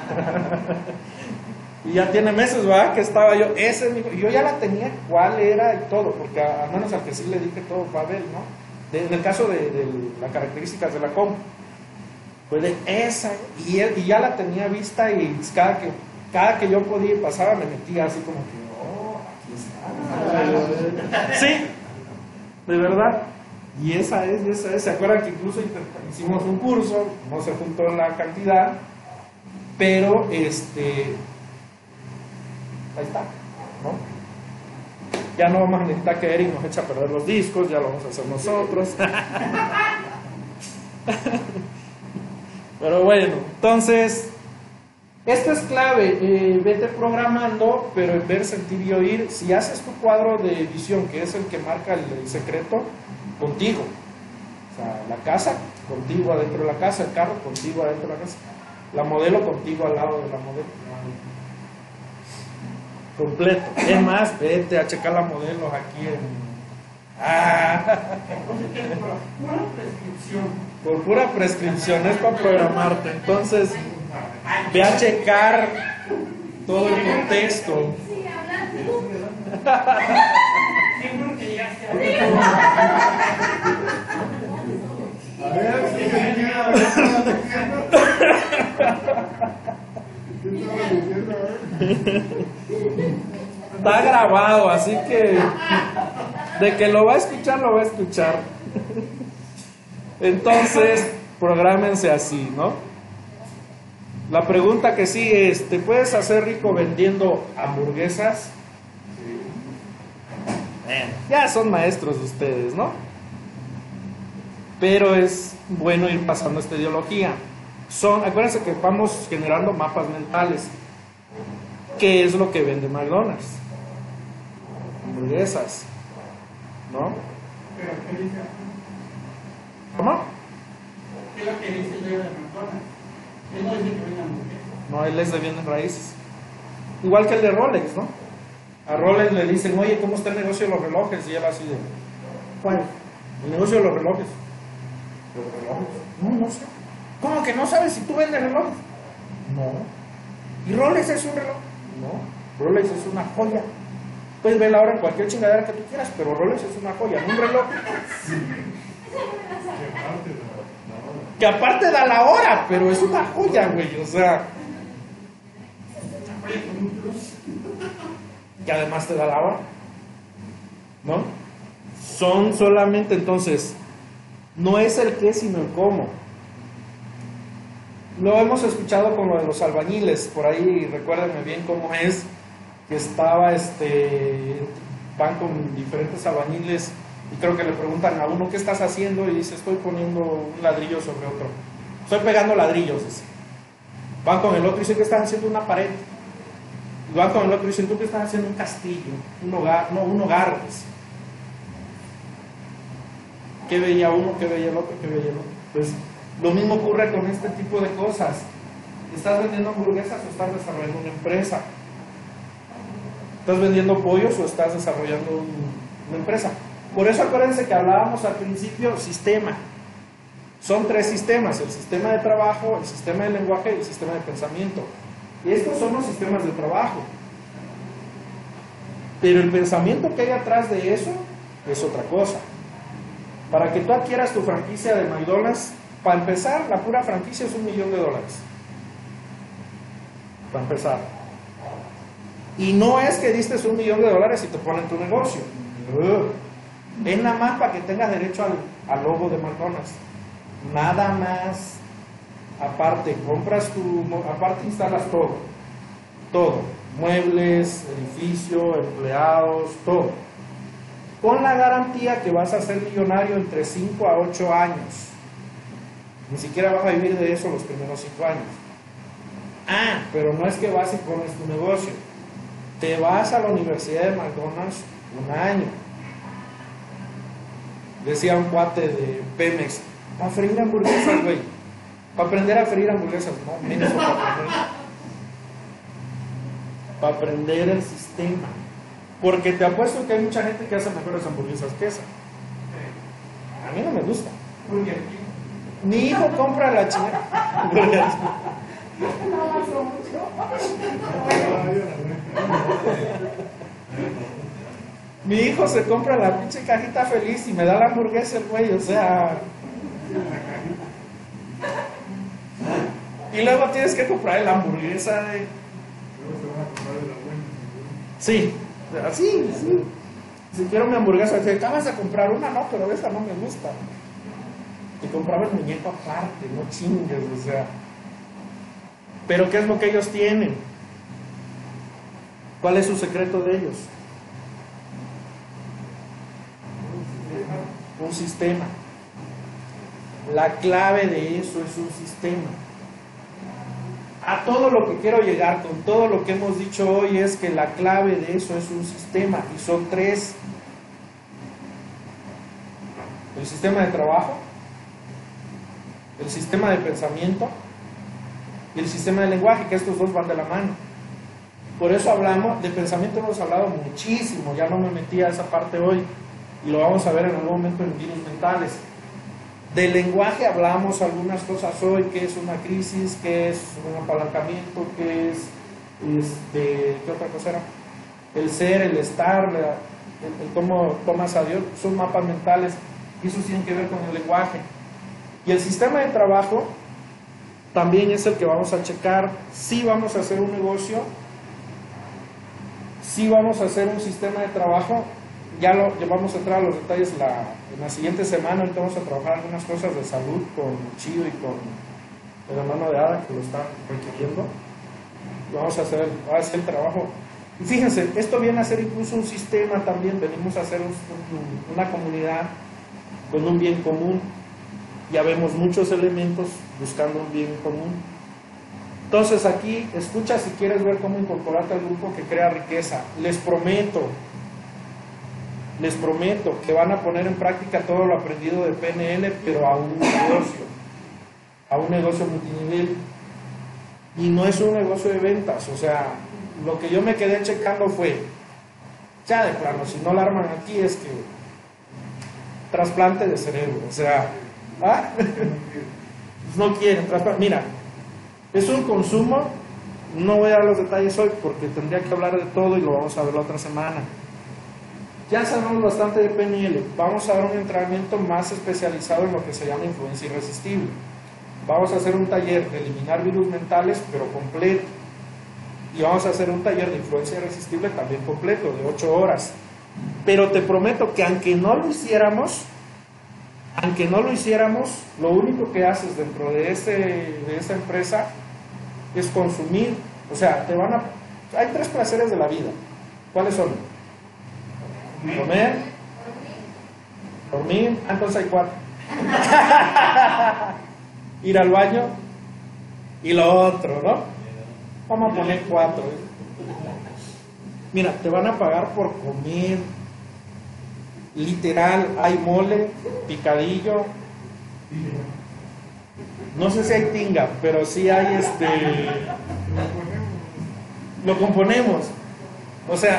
Y ya tiene meses, ¿verdad? Que estaba yo, ese es mi compu. Yo ya la tenía, cuál era y todo, porque al menos al que sí le dije todo fue a Abel, ¿no? De, en el caso de, de las características de la compu, fue de esa, y, él, y ya la tenía vista, y cada que, cada que yo podía y pasaba me metía así como que. Sí, de verdad. Y esa es, esa es. ¿Se acuerdan que incluso hicimos un curso? No se juntó la cantidad, pero este, ahí está, ¿no? Ya no vamos a necesitar que Eric nos eche a perder los discos, ya lo vamos a hacer nosotros. Pero bueno, entonces esto es clave, eh, vete programando, pero en ver, sentir y oír. Si haces tu cuadro de visión, que es el que marca el, el secreto, contigo. O sea, la casa, contigo adentro de la casa, el carro, contigo adentro de la casa. La modelo, contigo al lado de la modelo. Completo. Es más, vete a checar la modelo aquí en... Ah. Por pura prescripción. Por pura prescripción, es para programarte. Entonces... ve a checar todo el contexto. Sí, hablando. Siempre que llegaste a A ver, si me llega, ¿qué estaba diciendo? ¿Qué estaba diciendo? Está grabado, así que de que lo va a escuchar, lo va a escuchar. Entonces, prográmense así, ¿no? La pregunta que sigue es, ¿te puedes hacer rico vendiendo hamburguesas? Bueno, ya son maestros ustedes, ¿no? Pero es bueno ir pasando esta ideología. Son, acuérdense que vamos generando mapas mentales. ¿Qué es lo que vende McDonald's? Hamburguesas, ¿no? Pero ¿qué dice? ¿Cómo? ¿Qué es lo que dice el libro de McDonald's? Él no dice que venga mujer. No, él es de bienes raíces. Igual que el de Rolex, ¿no? A Rolex le dicen, oye, ¿cómo está el negocio de los relojes? Y él así de, ¿cuál? El negocio de los relojes. ¿Los relojes? No, no sé. ¿Cómo que no sabes si tú vendes relojes? No. ¿Y Rolex es un reloj? No. Rolex es una joya. Puedes ver la hora en cualquier chingadera que tú quieras, pero Rolex es una joya, no un reloj. Que aparte da la hora, pero es una joya, güey, o sea. Que además te da la hora, ¿no? Son solamente, entonces, no es el qué, sino el cómo. Lo hemos escuchado con lo de los albañiles, por ahí recuérdenme bien cómo es, que estaba, este, van con diferentes albañiles Y creo que le preguntan a uno, ¿qué estás haciendo? Y dice, estoy poniendo un ladrillo sobre otro. Estoy pegando ladrillos, dice. Van con el otro y dicen, ¿qué estás haciendo? Una pared. Y van con el otro y dicen, ¿tú qué estás haciendo? Un castillo, un hogar, no, un hogar, dice. ¿Qué veía uno? ¿Qué veía el otro? ¿Qué veía el otro? Pues lo mismo ocurre con este tipo de cosas. ¿Estás vendiendo hamburguesas o estás desarrollando una empresa? ¿Estás vendiendo pollos o estás desarrollando un, una empresa? Por eso acuérdense que hablábamos al principio, sistema. Son tres sistemas, el sistema de trabajo, el sistema de lenguaje y el sistema de pensamiento. Y estos son los sistemas de trabajo. Pero el pensamiento que hay atrás de eso es otra cosa. Para que tú adquieras tu franquicia de McDonald's, para empezar, la pura franquicia es un millón de dólares. Para empezar. Y no es que diste un millón de dólares y te ponen tu negocio. No. Es nada más para que tengas derecho al, al logo de McDonald's. Nada más. Aparte, compras tu, aparte instalas todo. Todo. Muebles, edificio, empleados, todo. Con la garantía que vas a ser millonario entre cinco a ocho años. Ni siquiera vas a vivir de eso los primeros cinco años. Ah, pero no es que vas y pones tu negocio. Te vas a la Universidad de McDonald's un año. Decía un cuate de Pemex, para freír hamburguesas, güey. Para aprender a freír hamburguesas, no, menos para aprender. Para aprender el sistema. Porque te apuesto que hay mucha gente que hace mejores hamburguesas que esa. A mí no me gusta. Mi hijo compra la chingada. Mi hijo se compra la pinche cajita feliz y me da la hamburguesa el güey, o sea. Y luego tienes que comprar la hamburguesa de. Sí. Así, sí. Si quiero mi hamburguesa, te acabas de comprar una, no, pero esta no me gusta. Y compraba el muñeco aparte, no chingues, o sea. Pero ¿qué es lo que ellos tienen? ¿Cuál es su secreto de ellos? Un sistema. La clave de eso es un sistema. A todo lo que quiero llegar con todo lo que hemos dicho hoy es que la clave de eso es un sistema, y son tres: el sistema de trabajo, el sistema de pensamiento y el sistema de lenguaje, que estos dos van de la mano. Por eso hablamos de pensamiento, hemos hablado muchísimo, ya no me metí a esa parte hoy y lo vamos a ver en algún momento en virus mentales. Del lenguaje hablamos algunas cosas hoy, qué es una crisis, qué es un apalancamiento, qué es, este, ¿qué otra cosa era? El ser, el estar, la, el, el cómo tomas a Dios, son mapas mentales, y eso tiene que ver con el lenguaje. Y el sistema de trabajo también es el que vamos a checar. Si vamos a hacer un negocio, si vamos a hacer un sistema de trabajo. Ya, lo, ya vamos a entrar a los detalles la, en la siguiente semana. Ahorita vamos a trabajar algunas cosas de salud con Chido y con el hermano de Ada, que lo están requiriendo. Y vamos a hacer, a hacer el trabajo. Y fíjense, esto viene a ser incluso un sistema también. Venimos a hacer un, un, una comunidad con un bien común. Ya vemos muchos elementos buscando un bien común. Entonces aquí, escucha si quieres ver cómo incorporarte al grupo que crea riqueza. Les prometo, les prometo que van a poner en práctica todo lo aprendido de P N L, pero a un negocio, a un negocio multinivel. Y no es un negocio de ventas, o sea, lo que yo me quedé checando fue, ya de plano, si no la arman aquí es que trasplante de cerebro, o sea, ¿ah? No quieren trasplante. Mira, es un consumo, no voy a dar los detalles hoy porque tendría que hablar de todo y lo vamos a ver la otra semana. Ya sabemos bastante de P N L, vamos a dar un entrenamiento más especializado en lo que se llama influencia irresistible. Vamos a hacer un taller de eliminar virus mentales, pero completo. Y vamos a hacer un taller de influencia irresistible también completo, de ocho horas. Pero te prometo que aunque no lo hiciéramos, aunque no lo hiciéramos, lo único que haces dentro de, ese, de esa empresa es consumir. O sea, te van a... Hay tres placeres de la vida. ¿Cuáles son? Comer, Dormir, ah, entonces hay cuatro. Ir al baño y lo otro, ¿no? Vamos a poner cuatro. Mira, te van a pagar por comer. Literal, hay mole, picadillo. No sé si hay tinga, pero sí hay este. Lo componemos. O sea,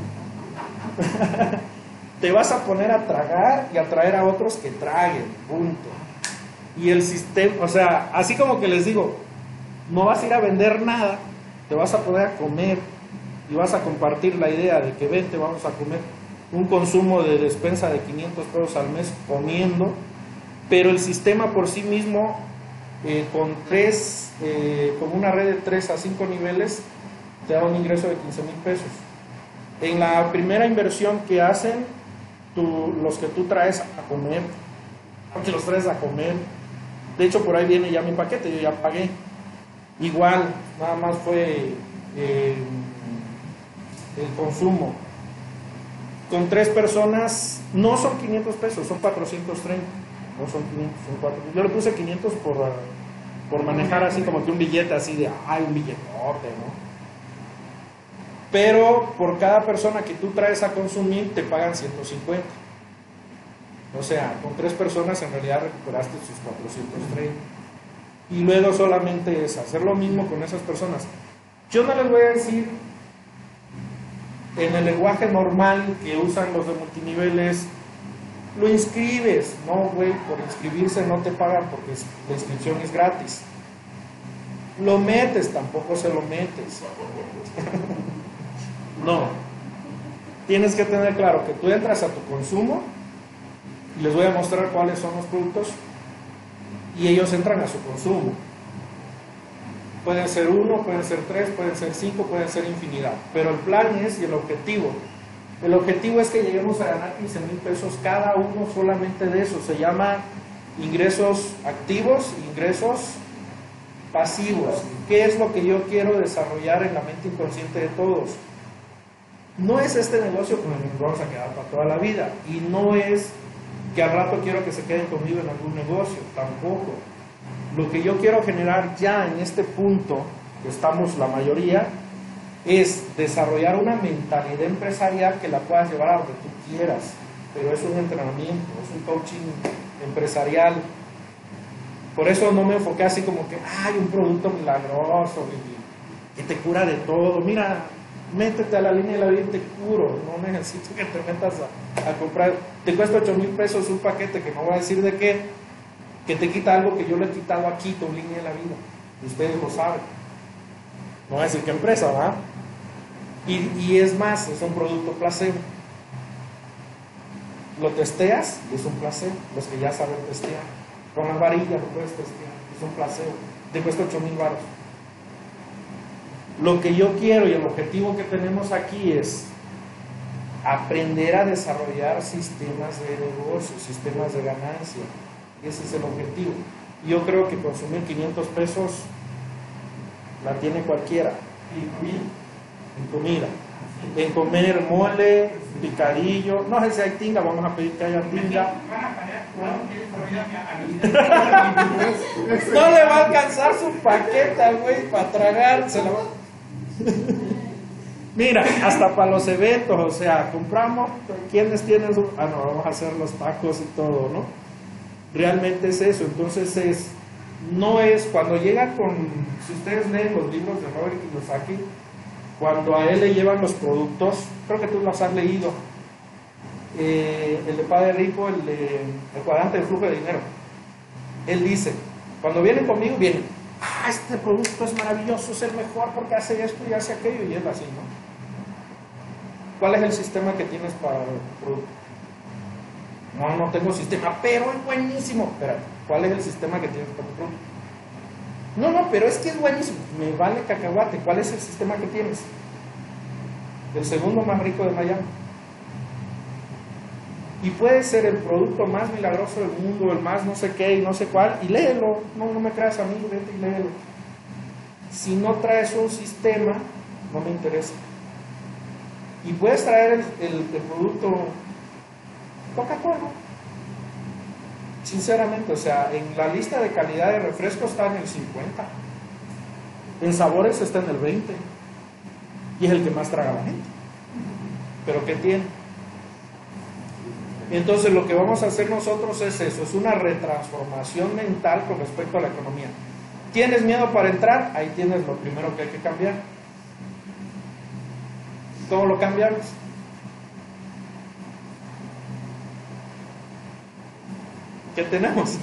te vas a poner a tragar y a traer a otros que traguen, punto. Y el sistema, o sea, así como que les digo, no vas a ir a vender nada, te vas a poder a comer y vas a compartir la idea de que vente, vamos a comer un consumo de despensa de quinientos pesos al mes comiendo, pero el sistema por sí mismo, eh, con tres, eh, con una red de tres a cinco niveles, te da un ingreso de quince mil pesos. En la primera inversión que hacen, tú, los que tú traes a comer, que los traes a comer, de hecho por ahí viene ya mi paquete, yo ya pagué. Igual, nada más fue eh, el consumo. Con tres personas, no son quinientos pesos, son cuatrocientos treinta. No son quinientos, son cuatrocientos. Yo le puse quinientos por, por manejar así como que un billete así de, ay, un billetote, ¿no? Pero por cada persona que tú traes a consumir te pagan ciento cincuenta. O sea, con tres personas en realidad recuperaste sus cuatrocientos treinta. Y luego solamente es hacer lo mismo con esas personas. Yo no les voy a decir en el lenguaje normal que usan los de multiniveles, lo inscribes. No, güey, por inscribirse no te pagan porque la inscripción es gratis. Lo metes, tampoco se lo metes. No. Tienes que tener claro que tú entras a tu consumo y les voy a mostrar cuáles son los productos y ellos entran a su consumo. Pueden ser uno, pueden ser tres, pueden ser cinco, pueden ser infinidad. Pero el plan es y el objetivo. El objetivo es que lleguemos a ganar quince mil pesos cada uno solamente de eso. Se llama ingresos activos, ingresos pasivos. ¿Qué es lo que yo quiero desarrollar en la mente inconsciente de todos? No es este negocio con el que nos vamos a quedar para toda la vida. Y no es que al rato quiero que se queden conmigo en algún negocio. Tampoco. Lo que yo quiero generar ya en este punto, que estamos la mayoría, es desarrollar una mentalidad empresarial que la puedas llevar a donde tú quieras. Pero es un entrenamiento, es un coaching empresarial. Por eso no me enfoqué así como que hay un producto milagroso que te cura de todo. Mira, métete a la línea de la vida y te curo. No necesito que te metas a, a comprar. Te cuesta ocho mil pesos un paquete que no voy a decir de qué, que te quita algo que yo le he quitado aquí con línea de la vida. Y ustedes lo saben. No voy a decir qué empresa, ¿verdad? Y, y es más, es un producto placebo. Lo testeas y es un placebo. Los que ya saben testear. Con las varillas lo puedes testear. Es un placebo. Te cuesta ocho mil baros. Lo que yo quiero y el objetivo que tenemos aquí es aprender a desarrollar sistemas de negocio, sistemas de ganancia. Ese es el objetivo. Yo creo que consumir quinientos pesos la tiene cualquiera. En comida. En comer mole, picadillo. No sé si hay tinga, vamos a pedir que haya tinga. No le va a alcanzar su paqueta, güey, para tragar. Se la va... Mira, hasta para los eventos, o sea, compramos. ¿Quiénes tienen su.? Ah, no, vamos a hacer los tacos y todo, ¿no? Realmente es eso. Entonces es. No es cuando llega con. Si ustedes leen los libros de Robert Kiyosaki, cuando a él le llevan los productos, creo que tú los has leído. Eh, el de Padre Rico, el de el cuadrante del flujo de dinero. Él dice: cuando vienen conmigo, vienen. Ah, este producto es maravilloso, es el mejor porque hace esto y hace aquello, y es así, ¿no? ¿Cuál es el sistema que tienes para el producto? No, no tengo sistema, pero es buenísimo. Espérate, ¿cuál es el sistema que tienes para tu producto? No, no, pero es que es buenísimo. Me vale cacahuate. ¿Cuál es el sistema que tienes? El segundo más rico de Miami. Y puede ser el producto más milagroso del mundo, el más no sé qué y no sé cuál, y léelo. No, no me creas a mí, vete y léelo. Si no traes un sistema, no me interesa. Y puedes traer el, el, el producto Coca-Cola. Sinceramente, o sea, en la lista de calidad de refresco está en el cincuenta. En sabores está en el veinte. Y es el que más traga la gente. ¿Pero qué tiene? Entonces lo que vamos a hacer nosotros es eso, es una retransformación mental con respecto a la economía. ¿Tienes miedo para entrar? Ahí tienes lo primero que hay que cambiar. ¿Cómo lo cambiamos? ¿Qué tenemos?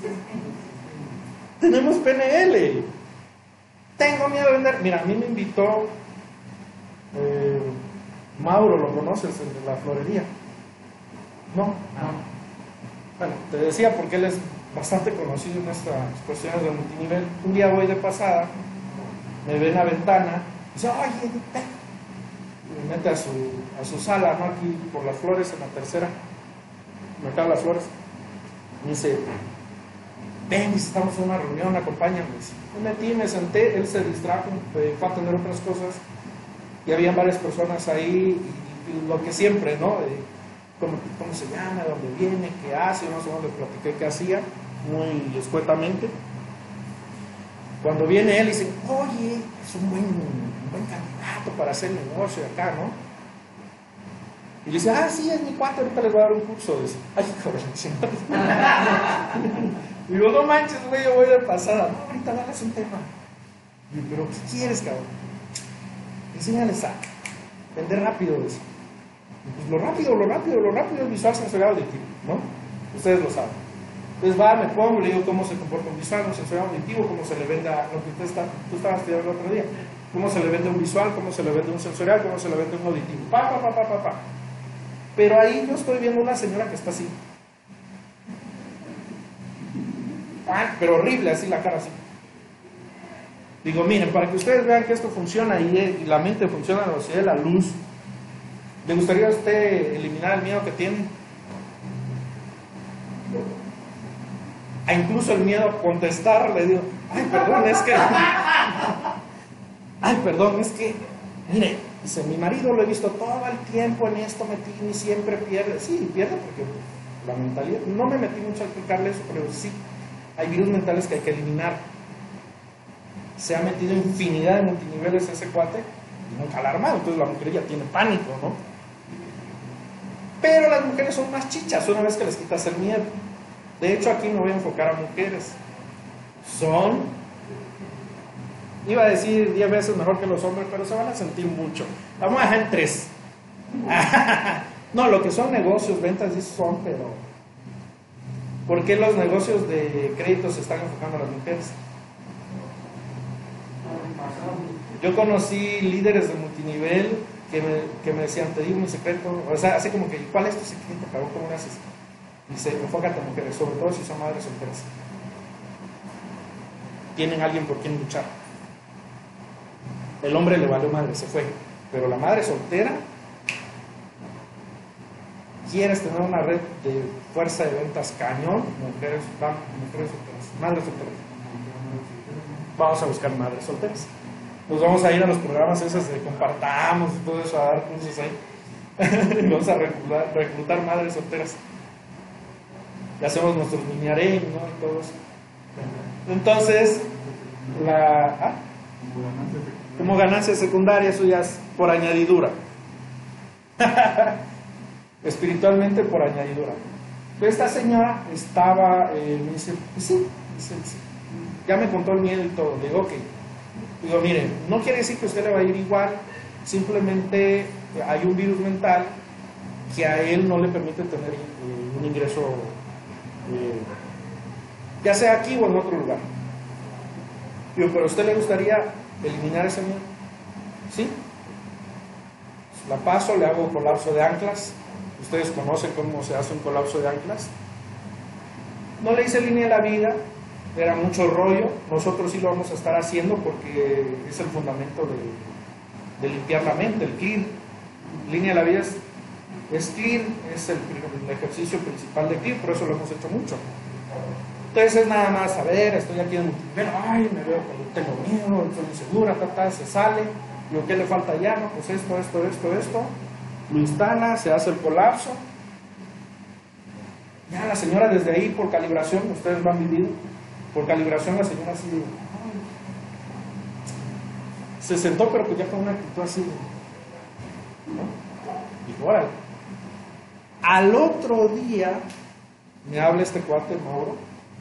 Tenemos P N L. Tengo miedo de vender. Mira, a mí me invitó eh, Mauro, ¿lo conoces? El de la florería. No, no. Bueno, te decía porque él es bastante conocido en estas cuestiones de multinivel. Un día voy de pasada, me ve en la ventana, y dice, oye, ven. Y me mete a su, a su sala, ¿no? Aquí por las flores, en la tercera. Me caen las flores. Me dice, ven, estamos en una reunión, acompáñame. Me metí, me senté, él se distrajo, fue a atender otras cosas. Y habían varias personas ahí, y, y lo que siempre, ¿no? Eh, ¿Cómo, ¿Cómo se llama? ¿De dónde viene? ¿Qué hace? No sé, le platiqué qué hacía, muy escuetamente. Cuando viene él, dice, oye, es un buen, un buen candidato para hacer negocio acá, ¿no? Y le dice, ah, sí, es mi cuate, ahorita les voy a dar un curso. Dice, ay, cabrón. Y digo, no manches, güey, yo voy de pasada. No, ahorita dale un tema. Y digo, pero ¿qué quieres, cabrón? Enséñales a vender rápido, dice. Pues lo rápido, lo rápido, lo rápido es visual, sensorial, auditivo, ¿no? Ustedes lo saben. Entonces va, me pongo, le digo cómo se comporta un visual, un sensorial, auditivo, cómo se le vende a lo que usted está, tú estabas estudiando el otro día. Cómo se le vende un visual, cómo se le vende un sensorial, cómo se le vende un auditivo. Pa, pa, pa, pa, pa, pa. Pero ahí yo estoy viendo una señora que está así. Ah, pero horrible, así la cara así. Digo, miren, para que ustedes vean que esto funciona y, y la mente funciona a la velocidad de la luz, ¿le gustaría a usted eliminar el miedo que tiene? A incluso el miedo a contestar, le digo, ay, perdón, es que... Ay, perdón, es que... Mire, dice, mi marido lo he visto todo el tiempo en esto metido y siempre pierde. Sí, pierde porque la mentalidad... No me metí mucho a explicarle eso, pero sí, hay virus mentales que hay que eliminar. Se ha metido infinidad de multiniveles ese cuate y nunca la ha armado, entonces la mujer ya tiene pánico, ¿no? Pero las mujeres son más chichas una vez que les quitas el miedo. De hecho, aquí no voy a enfocar a mujeres. Son, iba a decir diez veces mejor que los hombres, pero se van a sentir mucho. Vamos a dejar en tres. No, lo que son negocios, ventas, sí son, pero ¿por qué los negocios de crédito se están enfocando a las mujeres? Yo conocí líderes de multinivel que me, que me decían, te digo mi secreto, o sea, así como que, ¿cuál es tu secreto, cabrón? ¿Cómo lo haces? Dice, enfócate en mujeres, sobre todo si son madres solteras. Tienen alguien por quien luchar. El hombre le valió madre, se fue. Pero la madre soltera, quieres tener una red de fuerza de ventas cañón, mujeres, mujeres solteras, madres solteras. Vamos a buscar madres solteras. Nos vamos a ir a los programas esos de compartamos y todo eso, a dar cursos ahí. Vamos a reclutar, reclutar madres solteras. Y hacemos nuestros mini harem, ¿no? Y todo eso. Entonces, la, ¿ah? como ganancia secundaria, eso ya es por añadidura. Espiritualmente por añadidura. Esta señora estaba, eh, me dice, sí, sí, sí, ya me contó el miedo y todo. Le digo, ok. Digo, miren, no quiere decir que a usted le va a ir igual, simplemente hay un virus mental que a él no le permite tener eh, un ingreso, eh, ya sea aquí o en otro lugar. Digo, pero a usted le gustaría eliminar ese miedo, ¿sí? La paso, le hago colapso de anclas. Ustedes conocen cómo se hace un colapso de anclas. No le hice línea de la vida, era mucho rollo. Nosotros sí lo vamos a estar haciendo porque es el fundamento de, de limpiar la mente, el clear. Línea de la vida es, es clear, es el, el ejercicio principal de clear, por eso lo hemos hecho mucho. Entonces es nada más, a ver, estoy aquí en el multinivel, ay, me veo que tengo miedo, estoy insegura, ta, ta, se sale. Digo, ¿qué le falta ya? No, pues esto, esto, esto, esto. Lo instala, se hace el colapso. Ya la señora desde ahí, por calibración, ustedes lo han vivido, por calibración la señora así de, ay, se sentó, pero pues ya con una actitud así de, ¿no? Dijo, órale. Al otro día me habla este cuate Mauro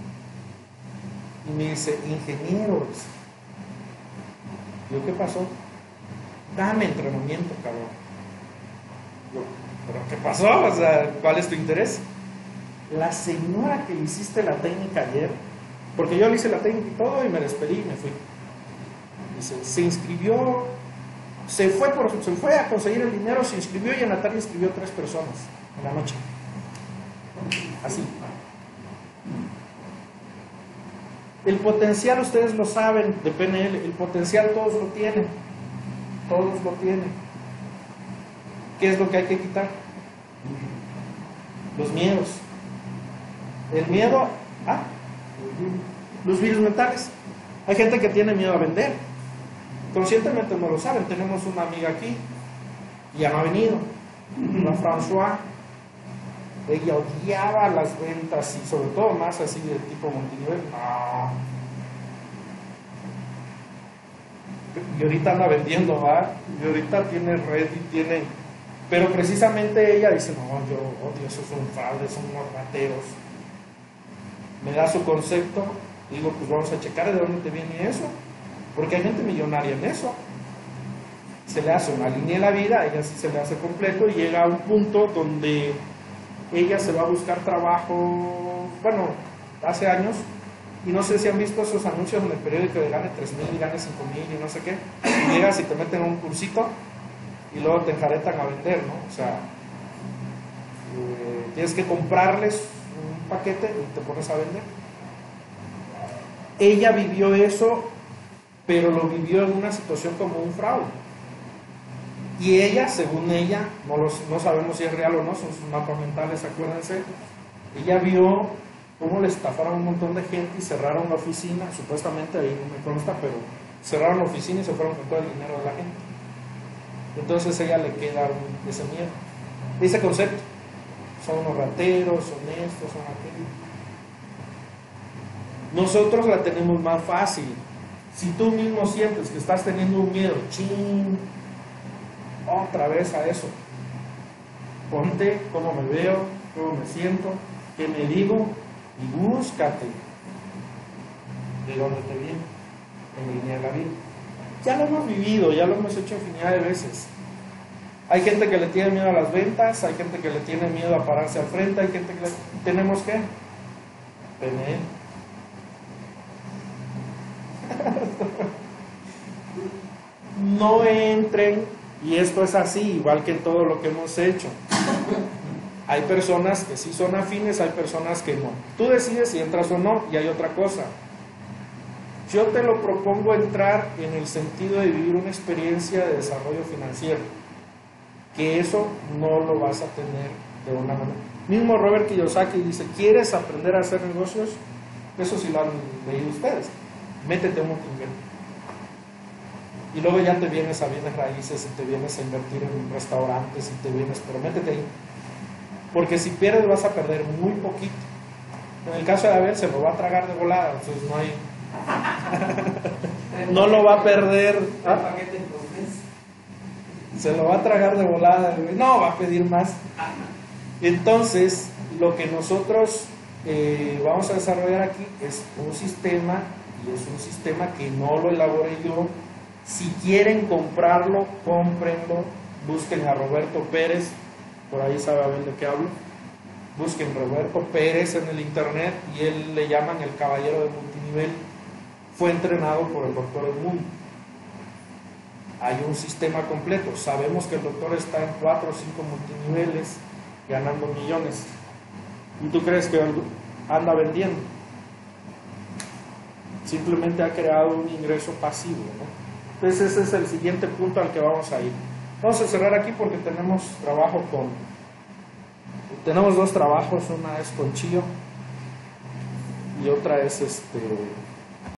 y me dice, ingeniero, digo, ¿qué pasó? Dame entrenamiento, cabrón. Yo, ¿pero qué pasó? O sea, ¿cuál es tu interés? La señora que le hiciste la técnica ayer, porque yo le hice la técnica y todo y me despedí y me fui. Dice, se inscribió, se fue, por, se fue a conseguir el dinero, se inscribió y en la tarde inscribió tres personas en la noche. Así. El potencial, ustedes lo saben, de P N L, el potencial todos lo tienen. Todos lo tienen. ¿Qué es lo que hay que quitar? Los miedos. El miedo a los virus mentales. Hay gente que tiene miedo a vender. Conscientemente no lo saben. Tenemos una amiga aquí y ya no ha venido. La François. Ella odiaba las ventas y sobre todo más así de tipo multinivel. No. Y ahorita anda vendiendo, ¿va? Y ahorita tiene red y tiene... Pero precisamente ella dice, no, yo odio, esos son fraudes, son unos rateros. Me da su concepto, digo, pues vamos a checar de dónde te viene eso. Porque hay gente millonaria en eso. Se le hace una línea de la vida, a ella sí se le hace completo y llega a un punto donde ella se va a buscar trabajo, bueno, hace años, y no sé si han visto esos anuncios en el periódico de gane tres mil y gane cinco mil y no sé qué. Y llegas y te meten a un cursito y luego te enjaretan a vender, ¿no? O sea, eh, tienes que comprarles un paquete y te pones a vender. Ella vivió eso, pero lo vivió en una situación como un fraude. Y ella, según ella, no, los, no sabemos si es real o no, son sus mapas mentales, acuérdense, ella vio cómo le estafaron a un montón de gente y cerraron la oficina, supuestamente, ahí no me consta, pero cerraron la oficina y se fueron con todo el dinero de la gente. Entonces a ella le queda un, ese miedo, ese concepto. Son unos rateros, son estos, son aquellos. Nosotros la tenemos más fácil. Si tú mismo sientes que estás teniendo un miedo, ching, otra vez a eso. Ponte cómo me veo, cómo me siento, qué me digo y búscate de dónde te viene, en línea de la vida. Ya lo hemos vivido, ya lo hemos hecho infinidad de veces. Hay gente que le tiene miedo a las ventas, hay gente que le tiene miedo a pararse al frente, hay gente que le... ¿Tenemos qué? P N L. No entren, y esto es así, igual que en todo lo que hemos hecho. Hay personas que sí son afines, hay personas que no. Tú decides si entras o no, y hay otra cosa. Yo te lo propongo entrar en el sentido de vivir una experiencia de desarrollo financiero, que eso no lo vas a tener de una manera. Mismo Robert Kiyosaki dice, ¿quieres aprender a hacer negocios? Eso sí lo han leído ustedes. Métete a un multinivel. Y luego ya te vienes a bienes raíces y te vienes a invertir en restaurantes y te vienes, pero métete ahí. Porque si pierdes vas a perder muy poquito. En el caso de Abel se lo va a tragar de volada, entonces no hay... no lo va a perder. ¿Ah? Se lo va a tragar de volada, no va a pedir más. Entonces, lo que nosotros eh, vamos a desarrollar aquí es un sistema, y es un sistema que no lo elaboré yo. Si quieren comprarlo, cómprenlo, busquen a Roberto Pérez, por ahí sabe a ver de qué hablo. Busquen Roberto Pérez en el internet y él le llaman el caballero de multinivel. Fue entrenado por el doctor Edmundo. Hay un sistema completo. Sabemos que el doctor está en cuatro o cinco multiniveles ganando millones. ¿Y tú crees que anda vendiendo? Simplemente ha creado un ingreso pasivo, ¿no? Entonces ese es el siguiente punto al que vamos a ir. Vamos a cerrar aquí porque tenemos trabajo con... Tenemos dos trabajos, una es con Chío y otra es este...